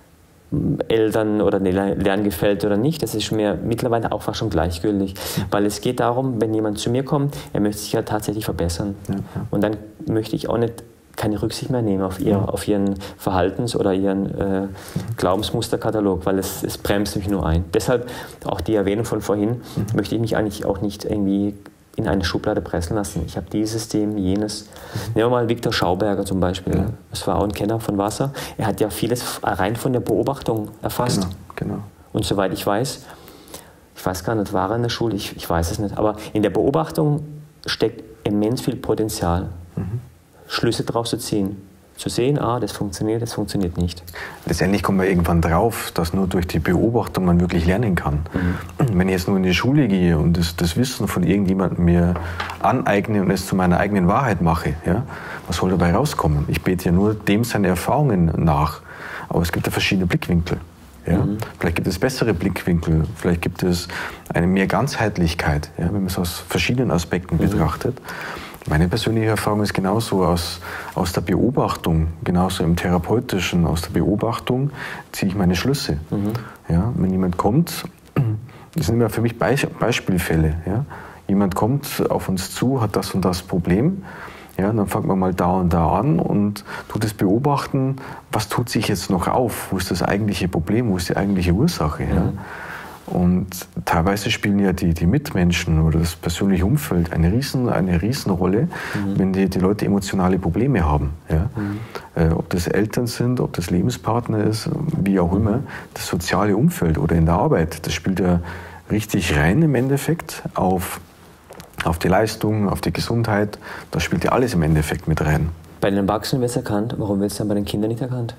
Eltern oder den Lernen gefällt oder nicht, das ist mir mittlerweile auch fast schon gleichgültig, weil es geht darum, wenn jemand zu mir kommt, er möchte sich ja tatsächlich verbessern. Und dann möchte ich auch nicht keine Rücksicht mehr nehmen auf ihren Verhaltens- oder ihren Glaubensmusterkatalog, weil es bremst mich nur ein. Deshalb auch die Erwähnung von vorhin, möchte ich mich eigentlich auch nicht irgendwie in eine Schublade pressen lassen. Ich habe dieses System, jenes. Nehmen wir mal Viktor Schauberger zum Beispiel. Das war auch ein Kenner von Wasser. Er hat ja vieles rein von der Beobachtung erfasst. Genau. Und soweit ich weiß gar nicht, war er in der Schule, ich weiß es nicht, aber in der Beobachtung steckt immens viel Potenzial. Schlüsse daraus zu ziehen. Zu sehen, das funktioniert nicht. Letztendlich kommt man irgendwann drauf, dass nur durch die Beobachtung man wirklich lernen kann. Wenn ich jetzt nur in die Schule gehe und das Wissen von irgendjemandem mir aneigne und es zu meiner eigenen Wahrheit mache, ja, was soll dabei rauskommen? Ich bete ja nur dem seine Erfahrungen nach. Aber es gibt ja verschiedene Blickwinkel. Ja? Vielleicht gibt es bessere Blickwinkel, vielleicht gibt es eine mehr Ganzheitlichkeit, ja, wenn man es aus verschiedenen Aspekten betrachtet. Meine persönliche Erfahrung ist genauso aus der Beobachtung, genauso im Therapeutischen, aus der Beobachtung ziehe ich meine Schlüsse. Ja, wenn jemand kommt, das sind immer für mich Beispielfälle, ja, jemand kommt auf uns zu, hat das und das Problem, ja, dann fangen wir mal da und da an und tut es beobachten, was tut sich jetzt noch auf, wo ist das eigentliche Problem, wo ist die eigentliche Ursache. Ja? Und teilweise spielen ja die Mitmenschen oder das persönliche Umfeld eine Riesenrolle, wenn die Leute emotionale Probleme haben. Ja? Ob das Eltern sind, ob das Lebenspartner ist, wie auch immer, das soziale Umfeld oder in der Arbeit, das spielt ja richtig rein im Endeffekt auf die Leistung, auf die Gesundheit, das spielt ja alles im Endeffekt mit rein. Bei den Erwachsenen wird es erkannt, warum wird es dann bei den Kindern nicht erkannt?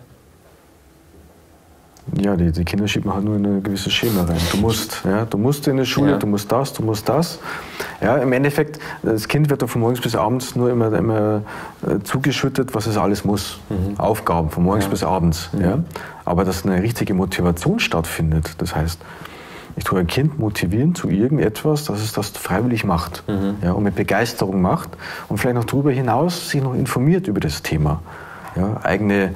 Ja, die Kinder schiebt man halt nur in ein gewisses Schema rein. Du musst in die Schule, du musst das. Ja, im Endeffekt, das Kind wird von morgens bis abends nur immer zugeschüttet, was es alles muss. Aufgaben von morgens bis abends. Ja. Aber dass eine richtige Motivation stattfindet, das heißt, ich tue ein Kind motivieren zu irgendetwas, dass es das freiwillig macht, ja, und mit Begeisterung macht und vielleicht noch darüber hinaus sich noch informiert über das Thema. Ja, eigene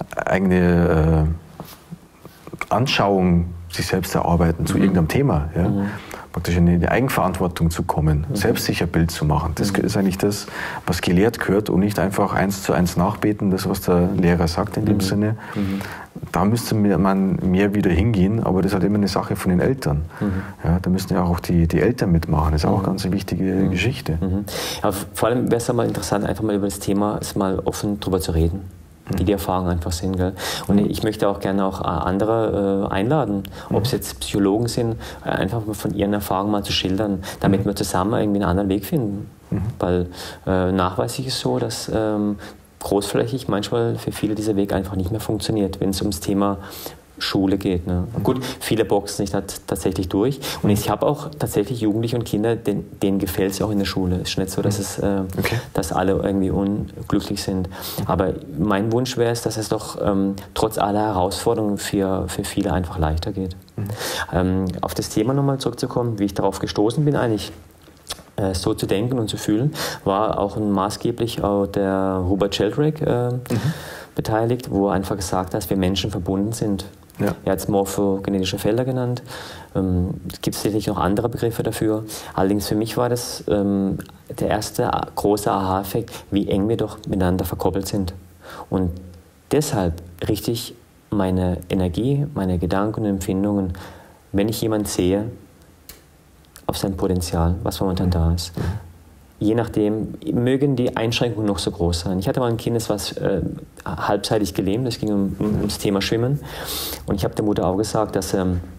Anschauung sich selbst erarbeiten zu irgendeinem Thema. Ja. Praktisch in die Eigenverantwortung zu kommen, selbst sich ein Bild zu machen. Das ist eigentlich das, was gelehrt gehört und nicht einfach 1:1 nachbeten, das, was der Lehrer sagt in dem Sinne. Da müsste man mehr wieder hingehen, aber das ist halt immer eine Sache von den Eltern. Ja, da müssen ja auch die Eltern mitmachen, das ist auch eine ganz wichtige Geschichte. Aber vor allem wäre es ja mal interessant, einfach mal über das Thema mal offen drüber zu reden. Die Erfahrungen einfach sind. Gell? Und ich möchte auch gerne auch andere einladen, ob es jetzt Psychologen sind, einfach von ihren Erfahrungen mal zu schildern, damit wir zusammen irgendwie einen anderen Weg finden. Weil nachweislich ist so, dass großflächig manchmal für viele dieser Weg einfach nicht mehr funktioniert, wenn es ums Thema Schule geht. Ne? Gut, viele boxen sich tatsächlich durch. Und ich habe auch tatsächlich Jugendliche und Kinder, denen gefällt es auch in der Schule. Es ist nicht so, dass, dass alle irgendwie unglücklich sind. Aber mein Wunsch wäre es, dass es doch trotz aller Herausforderungen für viele einfach leichter geht. Auf das Thema nochmal zurückzukommen, wie ich darauf gestoßen bin eigentlich, so zu denken und zu fühlen, war auch maßgeblich auch der Hubert Sheldrake beteiligt, wo er einfach gesagt hat, dass wir Menschen verbunden sind. Ja. Er hat es morphogenetische Felder genannt. Es gibt sicherlich noch andere Begriffe dafür. Allerdings für mich war das der erste große Aha-Effekt, wie eng wir doch miteinander verkoppelt sind. Und deshalb richte ich meine Energie, meine Gedanken und Empfindungen, wenn ich jemanden sehe, auf sein Potenzial, was momentan da ist. Je nachdem, mögen die Einschränkungen noch so groß sein. Ich hatte mal ein Kind, das war halbseitig gelähmt, es ging ums Thema Schwimmen. Und ich habe der Mutter auch gesagt, dass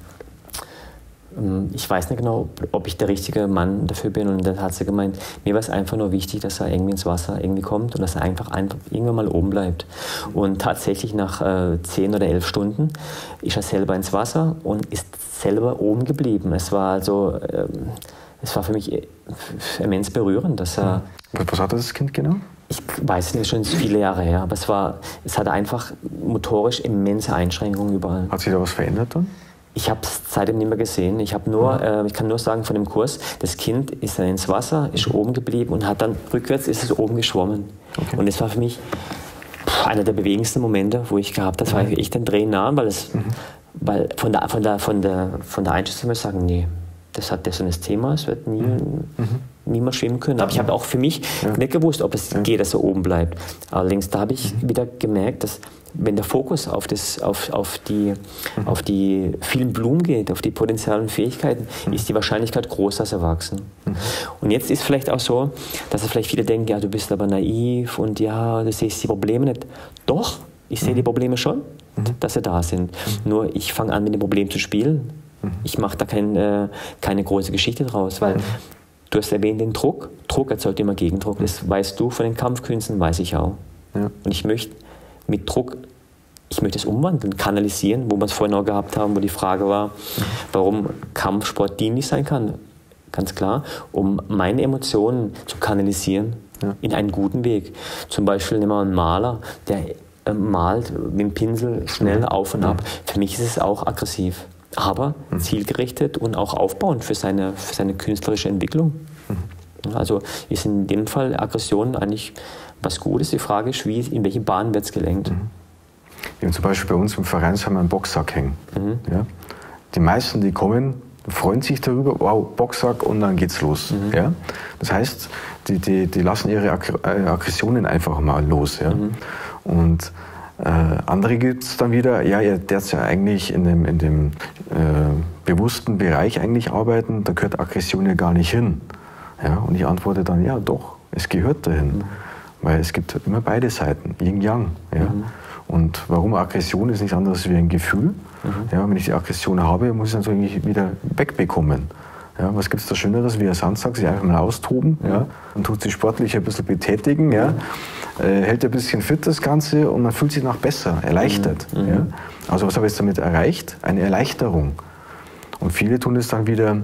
ich weiß nicht genau, ob ich der richtige Mann dafür bin. Und dann hat sie gemeint, mir war es einfach nur wichtig, dass er irgendwie ins Wasser irgendwie kommt und dass er einfach irgendwann mal oben bleibt. Und tatsächlich nach 10 oder 11 Stunden ist er selber ins Wasser und ist selber oben geblieben. Es war also, es war für mich immens berührend, dass er... Was hatte das Kind genau? Ich weiß nicht, schon viele Jahre her, aber es hatte einfach motorisch immense Einschränkungen überall. Hat sich da was verändert dann? Ich habe es seitdem nicht mehr gesehen. Ich kann nur sagen von dem Kurs, das Kind ist dann ins Wasser, ist oben geblieben und hat dann rückwärts ist es oben geschwommen. Okay. Und das war für mich einer der bewegendsten Momente, wo ich gehabt habe. Das war echt ein Drehen nah, weil von der Einschätzung muss ich sagen, nee, das hat das und das Thema, es wird niemand schwimmen können. Aber ich habe auch für mich nicht gewusst, ob es geht, dass er oben bleibt. Allerdings, da habe ich wieder gemerkt, dass wenn der Fokus auf die vielen Blumen geht, auf die potenziellen Fähigkeiten, ist die Wahrscheinlichkeit groß, dass er wachsen. Und jetzt ist vielleicht auch so, dass vielleicht viele denken, ja, du bist aber naiv und ja, du siehst die Probleme nicht. Doch, ich sehe die Probleme schon, dass sie da sind. Nur ich fange an, mit dem Problem zu spielen. Ich mache da keine große Geschichte draus, weil du hast erwähnt den Druck. Druck erzeugt immer Gegendruck. Das weißt du von den Kampfkünsten, weiß ich auch. Ja. Und ich möchte mit Druck, ich möchte es umwandeln, kanalisieren, wo wir es vorhin auch gehabt haben, wo die Frage war, warum Kampfsport dienlich sein kann. Ganz klar, um meine Emotionen zu kanalisieren in einen guten Weg. Zum Beispiel nehmen wir einen Maler, der malt mit dem Pinsel schnell auf und ab. Für mich ist es auch aggressiv, aber zielgerichtet und auch aufbauend für seine künstlerische Entwicklung. Also ist in dem Fall Aggression eigentlich was Gutes. Die Frage ist, in welche Bahn wird es gelenkt? Wir haben zum Beispiel bei uns im Verein haben wir einen Boxsack hängen. Ja? Die meisten, die kommen, freuen sich darüber, wow, Boxsack, und dann geht's los. Ja? Das heißt, die lassen ihre Aggressionen einfach mal los. Ja? Und andere gibt es dann wieder, ja, der ist ja eigentlich in dem bewussten Bereich eigentlich arbeiten, da gehört Aggression ja gar nicht hin. Ja? Und ich antworte dann, ja doch, es gehört dahin. Weil es gibt immer beide Seiten, Yin-Yang. Ja? Und warum Aggression ist nichts anderes wie ein Gefühl. Ja, wenn ich die Aggression habe, muss ich es natürlich wieder wegbekommen. Ja, was gibt es da Schöneres wie ein Sandsack, sich einfach mal austoben, ja, und tut sich sportlich ein bisschen betätigen, ja, hält ein bisschen fit das Ganze und man fühlt sich noch besser, erleichtert. Ja. Also was habe ich jetzt damit erreicht? Eine Erleichterung. Und viele tun es dann wieder,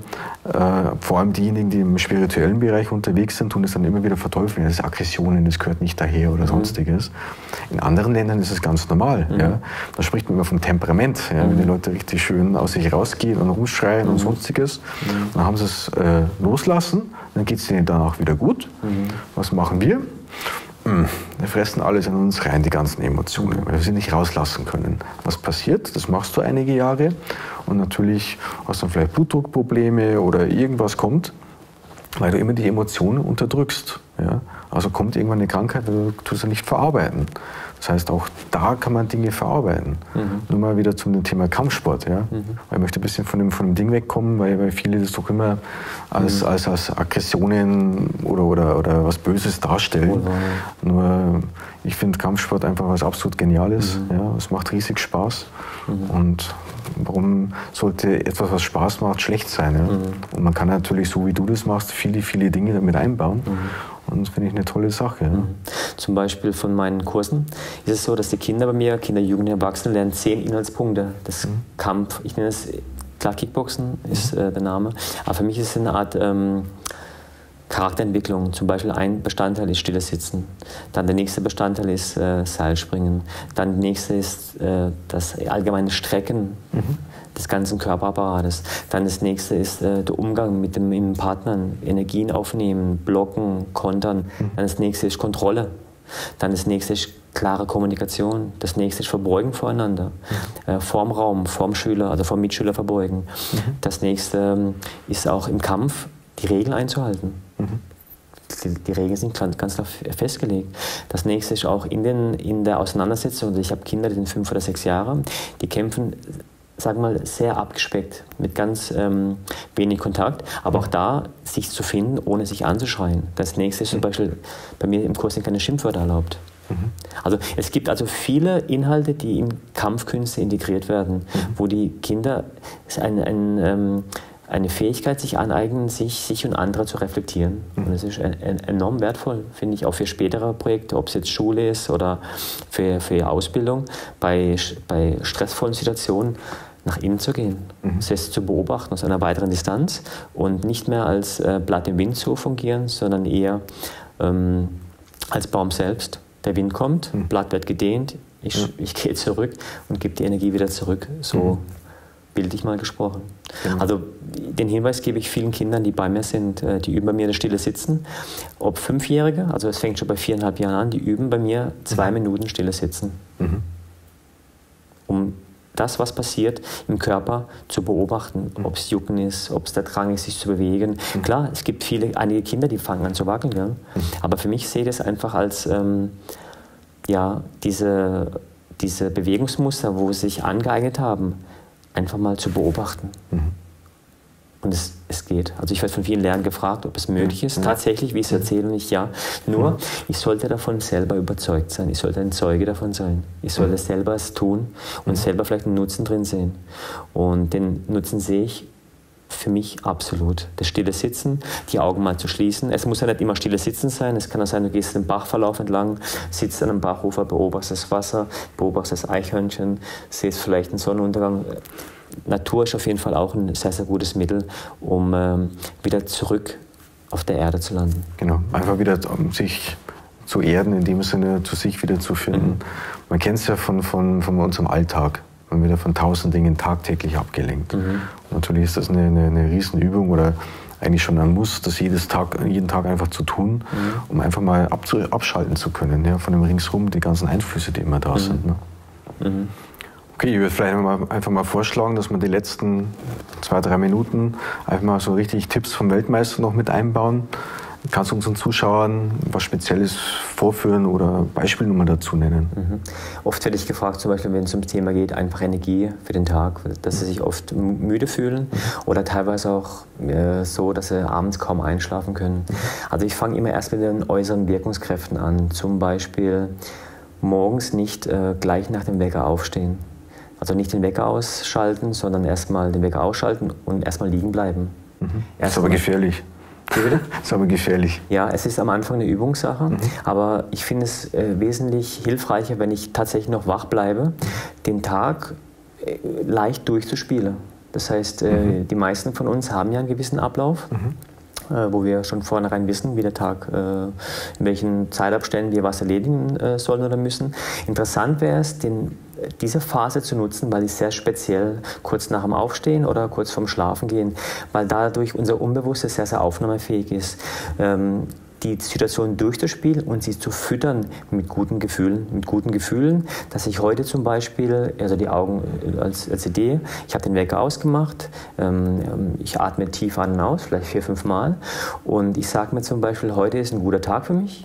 vor allem diejenigen, die im spirituellen Bereich unterwegs sind, tun es dann immer wieder verteufeln. Das ist Aggressionen, das gehört nicht daher oder sonstiges. In anderen Ländern ist es ganz normal. Ja. Da spricht man immer vom Temperament. Ja. Wenn die Leute richtig schön aus sich rausgehen und rumschreien und sonstiges, dann haben sie es loslassen, dann geht es ihnen danach wieder gut. Was machen wir? Wir fressen alles in uns rein, die ganzen Emotionen, weil wir sie nicht rauslassen können. Was passiert? Das machst du einige Jahre und natürlich hast du dann vielleicht Blutdruckprobleme oder irgendwas kommt, weil du immer die Emotionen unterdrückst. Ja? Also kommt irgendwann eine Krankheit, weil du tust sie nicht verarbeiten. Das heißt, auch da kann man Dinge verarbeiten. Nur mal wieder zum Thema Kampfsport. Ja? Weil ich möchte ein bisschen von dem Ding wegkommen, weil viele das doch immer als Aggressionen oder was Böses darstellen. Nur ich finde Kampfsport einfach was absolut Geniales. Ja? Es macht riesig Spaß. Und warum sollte etwas, was Spaß macht, schlecht sein? Ja? Und man kann natürlich, so wie du das machst, viele, viele Dinge damit einbauen. Und das finde ich eine tolle Sache. Ja. Zum Beispiel von meinen Kursen ist es so, dass die Kinder bei mir, Kinder, Jugendliche, Erwachsene, lernen 10 Inhaltspunkte. Das Kampf, ich nenne es, klar, Kickboxen ist der Name, aber für mich ist es eine Art Charakterentwicklung. Zum Beispiel ein Bestandteil ist stilles Sitzen. Dann der nächste Bestandteil ist Seilspringen. Dann der nächste ist das allgemeine Strecken des ganzen Körperapparates. Dann das nächste ist der Umgang mit dem Partner, Energien aufnehmen, blocken, kontern. Dann das nächste ist Kontrolle. Dann das nächste ist klare Kommunikation. Das nächste ist Verbeugen voreinander. Vorm Raum, vorm Schüler, also vorm Mitschüler verbeugen. Das nächste ist auch im Kampf die Regeln einzuhalten. Die Regeln sind ganz klar festgelegt. Das nächste ist auch in der Auseinandersetzung. Also ich habe Kinder, die sind 5 oder 6 Jahre, die kämpfen, sagen wir mal, sehr abgespeckt, mit ganz wenig Kontakt, aber auch da sich zu finden, ohne sich anzuschreien. Das nächste ist zum Beispiel, bei mir im Kurs sind keine Schimpfwörter erlaubt. Also es gibt also viele Inhalte, die in Kampfkünste integriert werden, wo die Kinder eine Fähigkeit sich aneignen, sich und andere zu reflektieren. Und das ist enorm wertvoll, finde ich, auch für spätere Projekte, ob es jetzt Schule ist oder für ihre Ausbildung, bei stressvollen Situationen nach innen zu gehen, es zu beobachten aus einer weiteren Distanz und nicht mehr als Blatt im Wind zu fungieren, sondern eher als Baum selbst. Der Wind kommt, Blatt wird gedehnt, ich gehe zurück und gebe die Energie wieder zurück. So bildlich mal gesprochen. Also den Hinweis gebe ich vielen Kindern, die bei mir sind, die üben bei mir das stille Sitzen. Ob 5-Jährige, also es fängt schon bei 4,5 Jahren an, die üben bei mir 2 Minuten stilles Sitzen. Um das, was passiert im Körper, zu beobachten. Ob es Jucken ist, ob es der Drang ist, sich zu bewegen. Klar, es gibt einige Kinder, die fangen an zu wackeln. Ja? Aber für mich sehe ich das einfach als diese Bewegungsmuster, wo sie sich angeeignet haben, einfach mal zu beobachten. Und es geht. Also ich werde von vielen Lehrern gefragt, ob es möglich ist. Tatsächlich, wie ich es erzähle, nicht ja. Nur, ich sollte davon selber überzeugt sein. Ich sollte ein Zeuge davon sein. Ich sollte selber es tun und selber vielleicht einen Nutzen drin sehen. Und den Nutzen sehe ich für mich absolut. Das stille Sitzen, die Augen mal zu schließen. Es muss ja nicht immer stilles Sitzen sein. Es kann auch sein, du gehst den Bachverlauf entlang, sitzt an einem Bachufer, beobachtest das Wasser, beobachtest das Eichhörnchen, siehst vielleicht einen Sonnenuntergang. Natur ist auf jeden Fall auch ein sehr, sehr gutes Mittel, um wieder zurück auf der Erde zu landen. Genau, einfach wieder sich zu erden, in dem Sinne zu sich wieder zu finden. Man kennt es ja von unserem Alltag. Man wird ja von 1000 Dingen tagtäglich abgelenkt. Und natürlich ist das eine Riesenübung oder eigentlich schon ein Muss, das jeden Tag einfach zu tun, um einfach mal abschalten zu können, ja, von dem Ringsrum, die ganzen Einflüsse, die immer da sind. Ne? Okay, ich würde vielleicht einfach mal vorschlagen, dass wir die letzten 2-3 Minuten einfach mal so richtig Tipps vom Weltmeister noch mit einbauen. Kannst du unseren Zuschauern was Spezielles vorführen oder Beispielnummern dazu nennen? Oft werde ich gefragt, zum Beispiel, wenn es ums Thema geht, einfach Energie für den Tag, dass sie sich oft müde fühlen oder teilweise auch so, dass sie abends kaum einschlafen können. Also ich fange immer erst mit den äußeren Wirkungskräften an. Zum Beispiel morgens nicht gleich nach dem Wecker aufstehen. Also nicht den Wecker ausschalten, sondern erstmal den Wecker ausschalten und erstmal liegen bleiben. Das ist aber gefährlich. Das ist aber gefährlich. Ja, es ist am Anfang eine Übungssache, aber ich finde es wesentlich hilfreicher, wenn ich tatsächlich noch wach bleibe, den Tag leicht durchzuspielen. Das heißt, die meisten von uns haben ja einen gewissen Ablauf, wo wir schon vornherein wissen, wie der Tag, in welchen Zeitabständen wir was erledigen sollen oder müssen. Interessant wäre es, diese Phase zu nutzen, weil die sehr speziell kurz nach dem Aufstehen oder kurz vorm Schlafen gehen, weil dadurch unser Unbewusstes sehr, sehr aufnahmefähig ist. Die Situation durchzuspielen und sie zu füttern mit guten Gefühlen, dass ich heute zum Beispiel, also die Augen als Idee, ich habe den Wecker ausgemacht, ich atme tief an und aus, vielleicht 4-5 Mal und ich sage mir zum Beispiel, heute ist ein guter Tag für mich,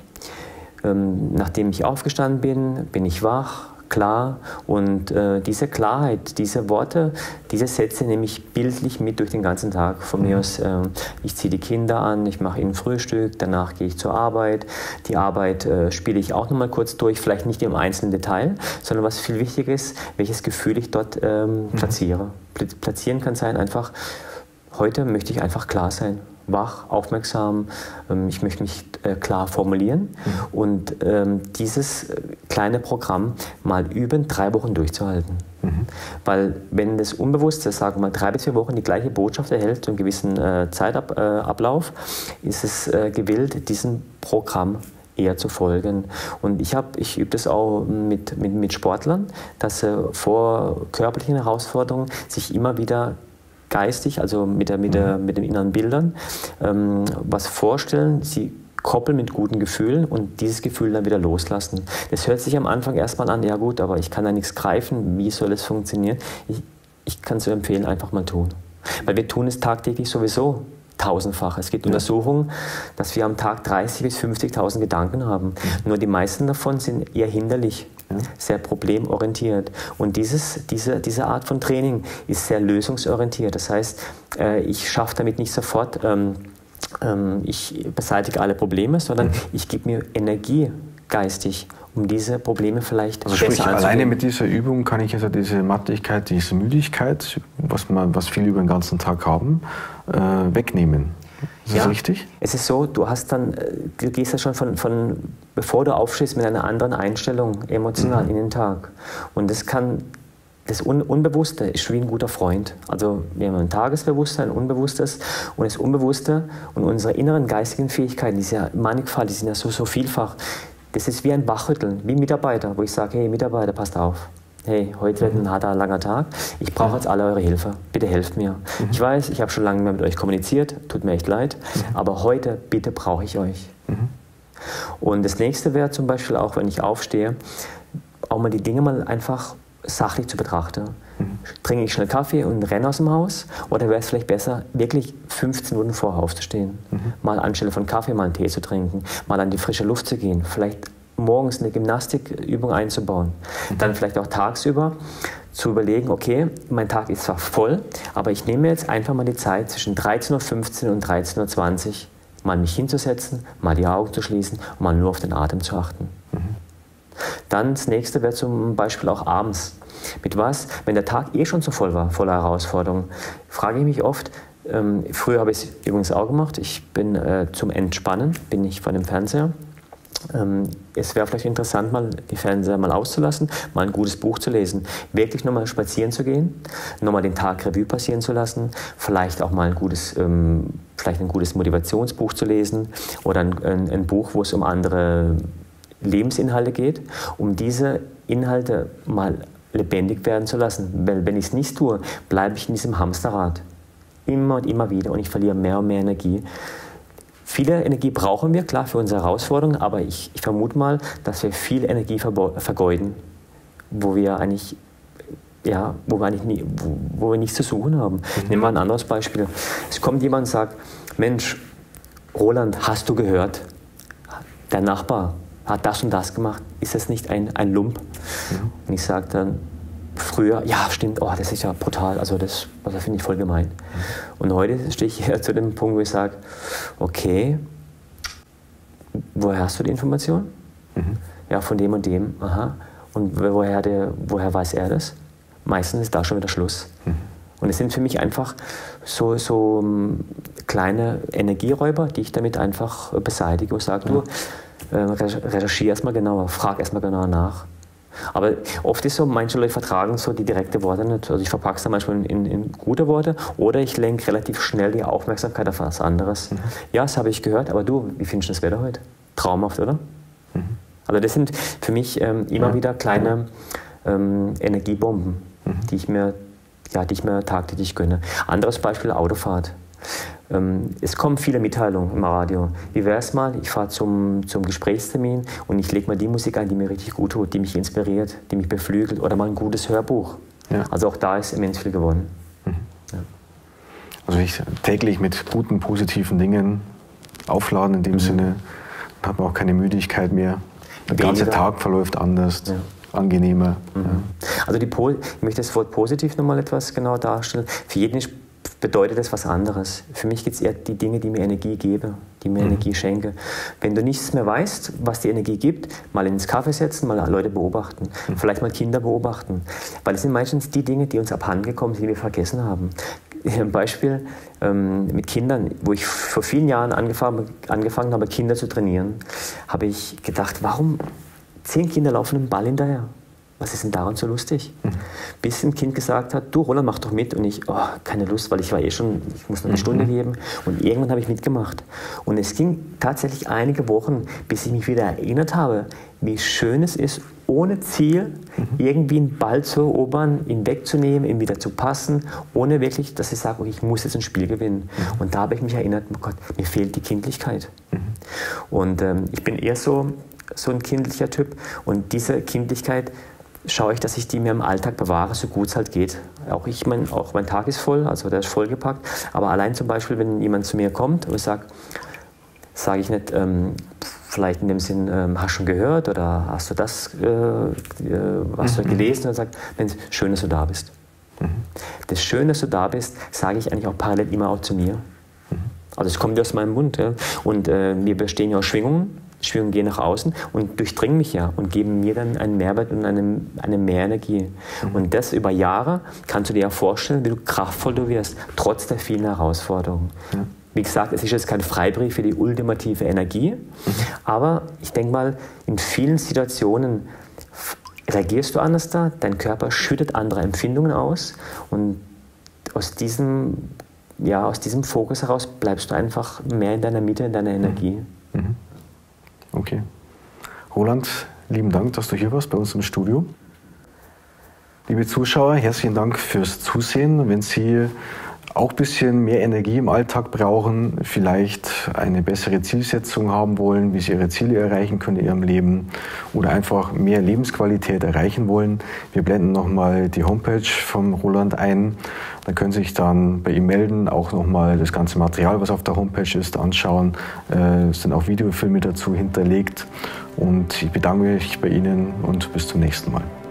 nachdem ich aufgestanden bin, bin ich wach, klar und diese Klarheit, diese Worte, diese Sätze nehme ich bildlich mit durch den ganzen Tag. Von mir aus, ich ziehe die Kinder an, ich mache ihnen Frühstück, danach gehe ich zur Arbeit. Die Arbeit spiele ich auch noch mal kurz durch, vielleicht nicht im einzelnen Detail, sondern was viel wichtiger ist, welches Gefühl ich dort platziere. Platzieren kann sein einfach, heute möchte ich einfach klar sein. wach, aufmerksam, ich möchte mich klar formulieren und dieses kleine Programm mal üben, 3 Wochen durchzuhalten. Weil wenn das Unbewusste, sagen wir mal 3 bis 4 Wochen die gleiche Botschaft erhält, zu einem gewissen Zeitablauf, ist es gewillt, diesem Programm eher zu folgen. Und ich übe das auch mit Sportlern, dass sie vor körperlichen Herausforderungen sich immer wieder geistig, also mit den inneren Bildern, was vorstellen, sie koppeln mit guten Gefühlen und dieses Gefühl dann wieder loslassen. Das hört sich am Anfang erstmal an, ja gut, aber ich kann da nichts greifen, wie soll es funktionieren? Ich kann es empfehlen, einfach mal tun. Weil wir tun es tagtäglich sowieso tausendfach. Es gibt Untersuchungen, dass wir am Tag 30.000 bis 50.000 Gedanken haben. Nur die meisten davon sind eher hinderlich, sehr problemorientiert. Und diese Art von Training ist sehr lösungsorientiert. Das heißt, ich schaffe damit nicht sofort, ich beseitige alle Probleme, sondern ich gebe mir Energie geistig, um diese Probleme vielleicht besser anzugehen. Alleine mit dieser Übung kann ich also diese Mattigkeit, diese Müdigkeit, was viele über den ganzen Tag haben, wegnehmen. Ist das richtig? Es ist so, du gehst ja schon bevor du aufstehst, mit einer anderen Einstellung emotional in den Tag. Und das Unbewusste ist wie ein guter Freund. Also wir haben ein Tagesbewusstsein, ein Unbewusstes. Und das Unbewusste und unsere inneren geistigen Fähigkeiten, die sind ja mannigfaltig, die sind ja so vielfach. Das ist wie ein Wachrütteln, wie Mitarbeiter, wo ich sage, hey Mitarbeiter, passt auf. Hey, heute wird ein harter, langer Tag. Ich brauche jetzt alle eure Hilfe. Bitte helft mir. Ich weiß, ich habe schon lange mehr mit euch kommuniziert, tut mir echt leid. Aber heute, bitte brauche ich euch. Und das nächste wäre zum Beispiel auch, wenn ich aufstehe, auch mal die Dinge mal einfach sachlich zu betrachten. Trinke ich schnell Kaffee und renne aus dem Haus? Oder wäre es vielleicht besser, wirklich 15 Minuten vorher aufzustehen? Mal anstelle von Kaffee, mal einen Tee zu trinken, mal an die frische Luft zu gehen, vielleicht morgens eine Gymnastikübung einzubauen. Dann vielleicht auch tagsüber zu überlegen, okay, mein Tag ist zwar voll, aber ich nehme mir jetzt einfach mal die Zeit zwischen 13.15 Uhr und 13.20 Uhr, mal mich hinzusetzen, mal die Augen zu schließen und mal nur auf den Atem zu achten. Dann das nächste wäre zum Beispiel auch abends. Mit was? Wenn der Tag schon so voll war, voller Herausforderungen, frage ich mich oft, früher habe ich es übrigens auch gemacht, ich bin zum Entspannen, bin ich vor dem Fernseher. Es wäre vielleicht interessant, mal die Fernseher mal auszulassen, mal ein gutes Buch zu lesen, wirklich nochmal spazieren zu gehen, nochmal den Tag Revue passieren zu lassen, vielleicht auch mal ein gutes Motivationsbuch zu lesen oder ein Buch, wo es um andere Lebensinhalte geht, um diese Inhalte mal lebendig werden zu lassen. Weil wenn ich es nicht tue, bleibe ich in diesem Hamsterrad. Immer und immer wieder und ich verliere mehr und mehr Energie. Viele Energie brauchen wir, klar, für unsere Herausforderungen, aber ich vermute mal, dass wir viel Energie vergeuden, wo wir nichts zu suchen haben. Nehmen wir ein anderes Beispiel. Es kommt jemand und sagt, Mensch, Roland, hast du gehört? Der Nachbar hat das und das gemacht. Ist das nicht ein Lump? Und ich sage dann, früher, ja stimmt, oh, das ist ja brutal, also das finde ich voll gemein. Und heute stehe ich hier zu dem Punkt, wo ich sage, okay, woher hast du die Information? Ja, von dem und dem, aha. Und woher weiß er das? Meistens ist da schon wieder Schluss. Und es sind für mich einfach so kleine Energieräuber, die ich damit einfach beseitige und sage, du, recherchiere erstmal genauer, frag erstmal genauer nach. Aber oft ist so, manche Leute vertragen so die direkten Worte nicht. Also ich verpacke es dann manchmal in gute Worte oder ich lenke relativ schnell die Aufmerksamkeit auf was anderes. Ja, das habe ich gehört, aber du, wie findest du das Wetter heute? Traumhaft, oder? Also das sind für mich immer wieder kleine Energiebomben, die ich mir tagtäglich gönne. Anderes Beispiel, Autofahrt. Es kommen viele Mitteilungen im Radio. Wie wäre es mal, ich fahre zum Gesprächstermin und ich lege mal die Musik ein, die mir richtig gut tut, die mich inspiriert, die mich beflügelt oder mal ein gutes Hörbuch. Ja. Also auch da ist immens viel gewonnen. Ja. Also ich täglich mit guten, positiven Dingen aufladen in dem Sinne, dann hat man auch keine Müdigkeit mehr. Der ganze Tag verläuft anders. Ja. Angenehmer. Also ich möchte das Wort positiv nochmal etwas genauer darstellen. Für jeden bedeutet das was anderes. Für mich gibt es eher die Dinge, die mir Energie geben, die mir Energie schenken. Wenn du nichts mehr weißt, was die Energie gibt, mal ins Kaffee setzen, mal Leute beobachten, vielleicht mal Kinder beobachten. Weil es sind meistens die Dinge, die uns abhanden gekommen sind, die wir vergessen haben. ein Beispiel mit Kindern, wo ich vor vielen Jahren angefangen habe, Kinder zu trainieren, habe ich gedacht, warum 10 Kinder laufen einem Ball hinterher? Was ist denn daran so lustig? Bis ein Kind gesagt hat, du Roland, mach doch mit. Und ich, oh, keine Lust, weil ich war ich muss noch eine Stunde geben. Und irgendwann habe ich mitgemacht. Und es ging tatsächlich einige Wochen, bis ich mich wieder erinnert habe, wie schön es ist, ohne Ziel irgendwie einen Ball zu erobern, ihn wegzunehmen, ihn wieder zu passen, ohne wirklich, dass ich sage, okay, ich muss jetzt ein Spiel gewinnen. Und da habe ich mich erinnert, oh Gott, mir fehlt die Kindlichkeit. Und ich bin eher so ein kindlicher Typ. Und diese Kindlichkeit schaue ich, dass ich die mir im Alltag bewahre, so gut es halt geht. Auch mein Tag ist voll, also der ist vollgepackt. Aber allein zum Beispiel, wenn jemand zu mir kommt und ich sage ich nicht, vielleicht in dem Sinn, hast du schon gehört oder hast du das hast du gelesen und sagt, Mensch, schön, dass du da bist. Das Schön, dass du da bist, sage ich eigentlich auch parallel immer auch zu mir. Also es kommt aus meinem Mund. Ja. Und wir bestehen ja aus Schwingungen. Schwingungen gehen nach außen und durchdringen mich ja und geben mir dann einen Mehrwert und eine Mehrenergie. Und das über Jahre kannst du dir ja vorstellen, wie kraftvoll du wirst, trotz der vielen Herausforderungen. Ja. Wie gesagt, es ist jetzt kein Freibrief für die ultimative Energie, aber ich denke mal, in vielen Situationen reagierst du anders da, dein Körper schüttet andere Empfindungen aus und aus diesem Fokus heraus bleibst du einfach mehr in deiner Mitte, in deiner Energie. Okay. Roland, lieben Dank, dass du hier warst bei uns im Studio. Liebe Zuschauer, herzlichen Dank fürs Zusehen. Wenn Sie auch ein bisschen mehr Energie im Alltag brauchen, vielleicht eine bessere Zielsetzung haben wollen, wie Sie Ihre Ziele erreichen können in Ihrem Leben oder einfach mehr Lebensqualität erreichen wollen, wir blenden nochmal die Homepage vom Roland ein. Da können Sie sich dann bei ihm melden, auch nochmal das ganze Material, was auf der Homepage ist, anschauen. Es sind auch Videofilme dazu hinterlegt. Und ich bedanke mich bei Ihnen und bis zum nächsten Mal.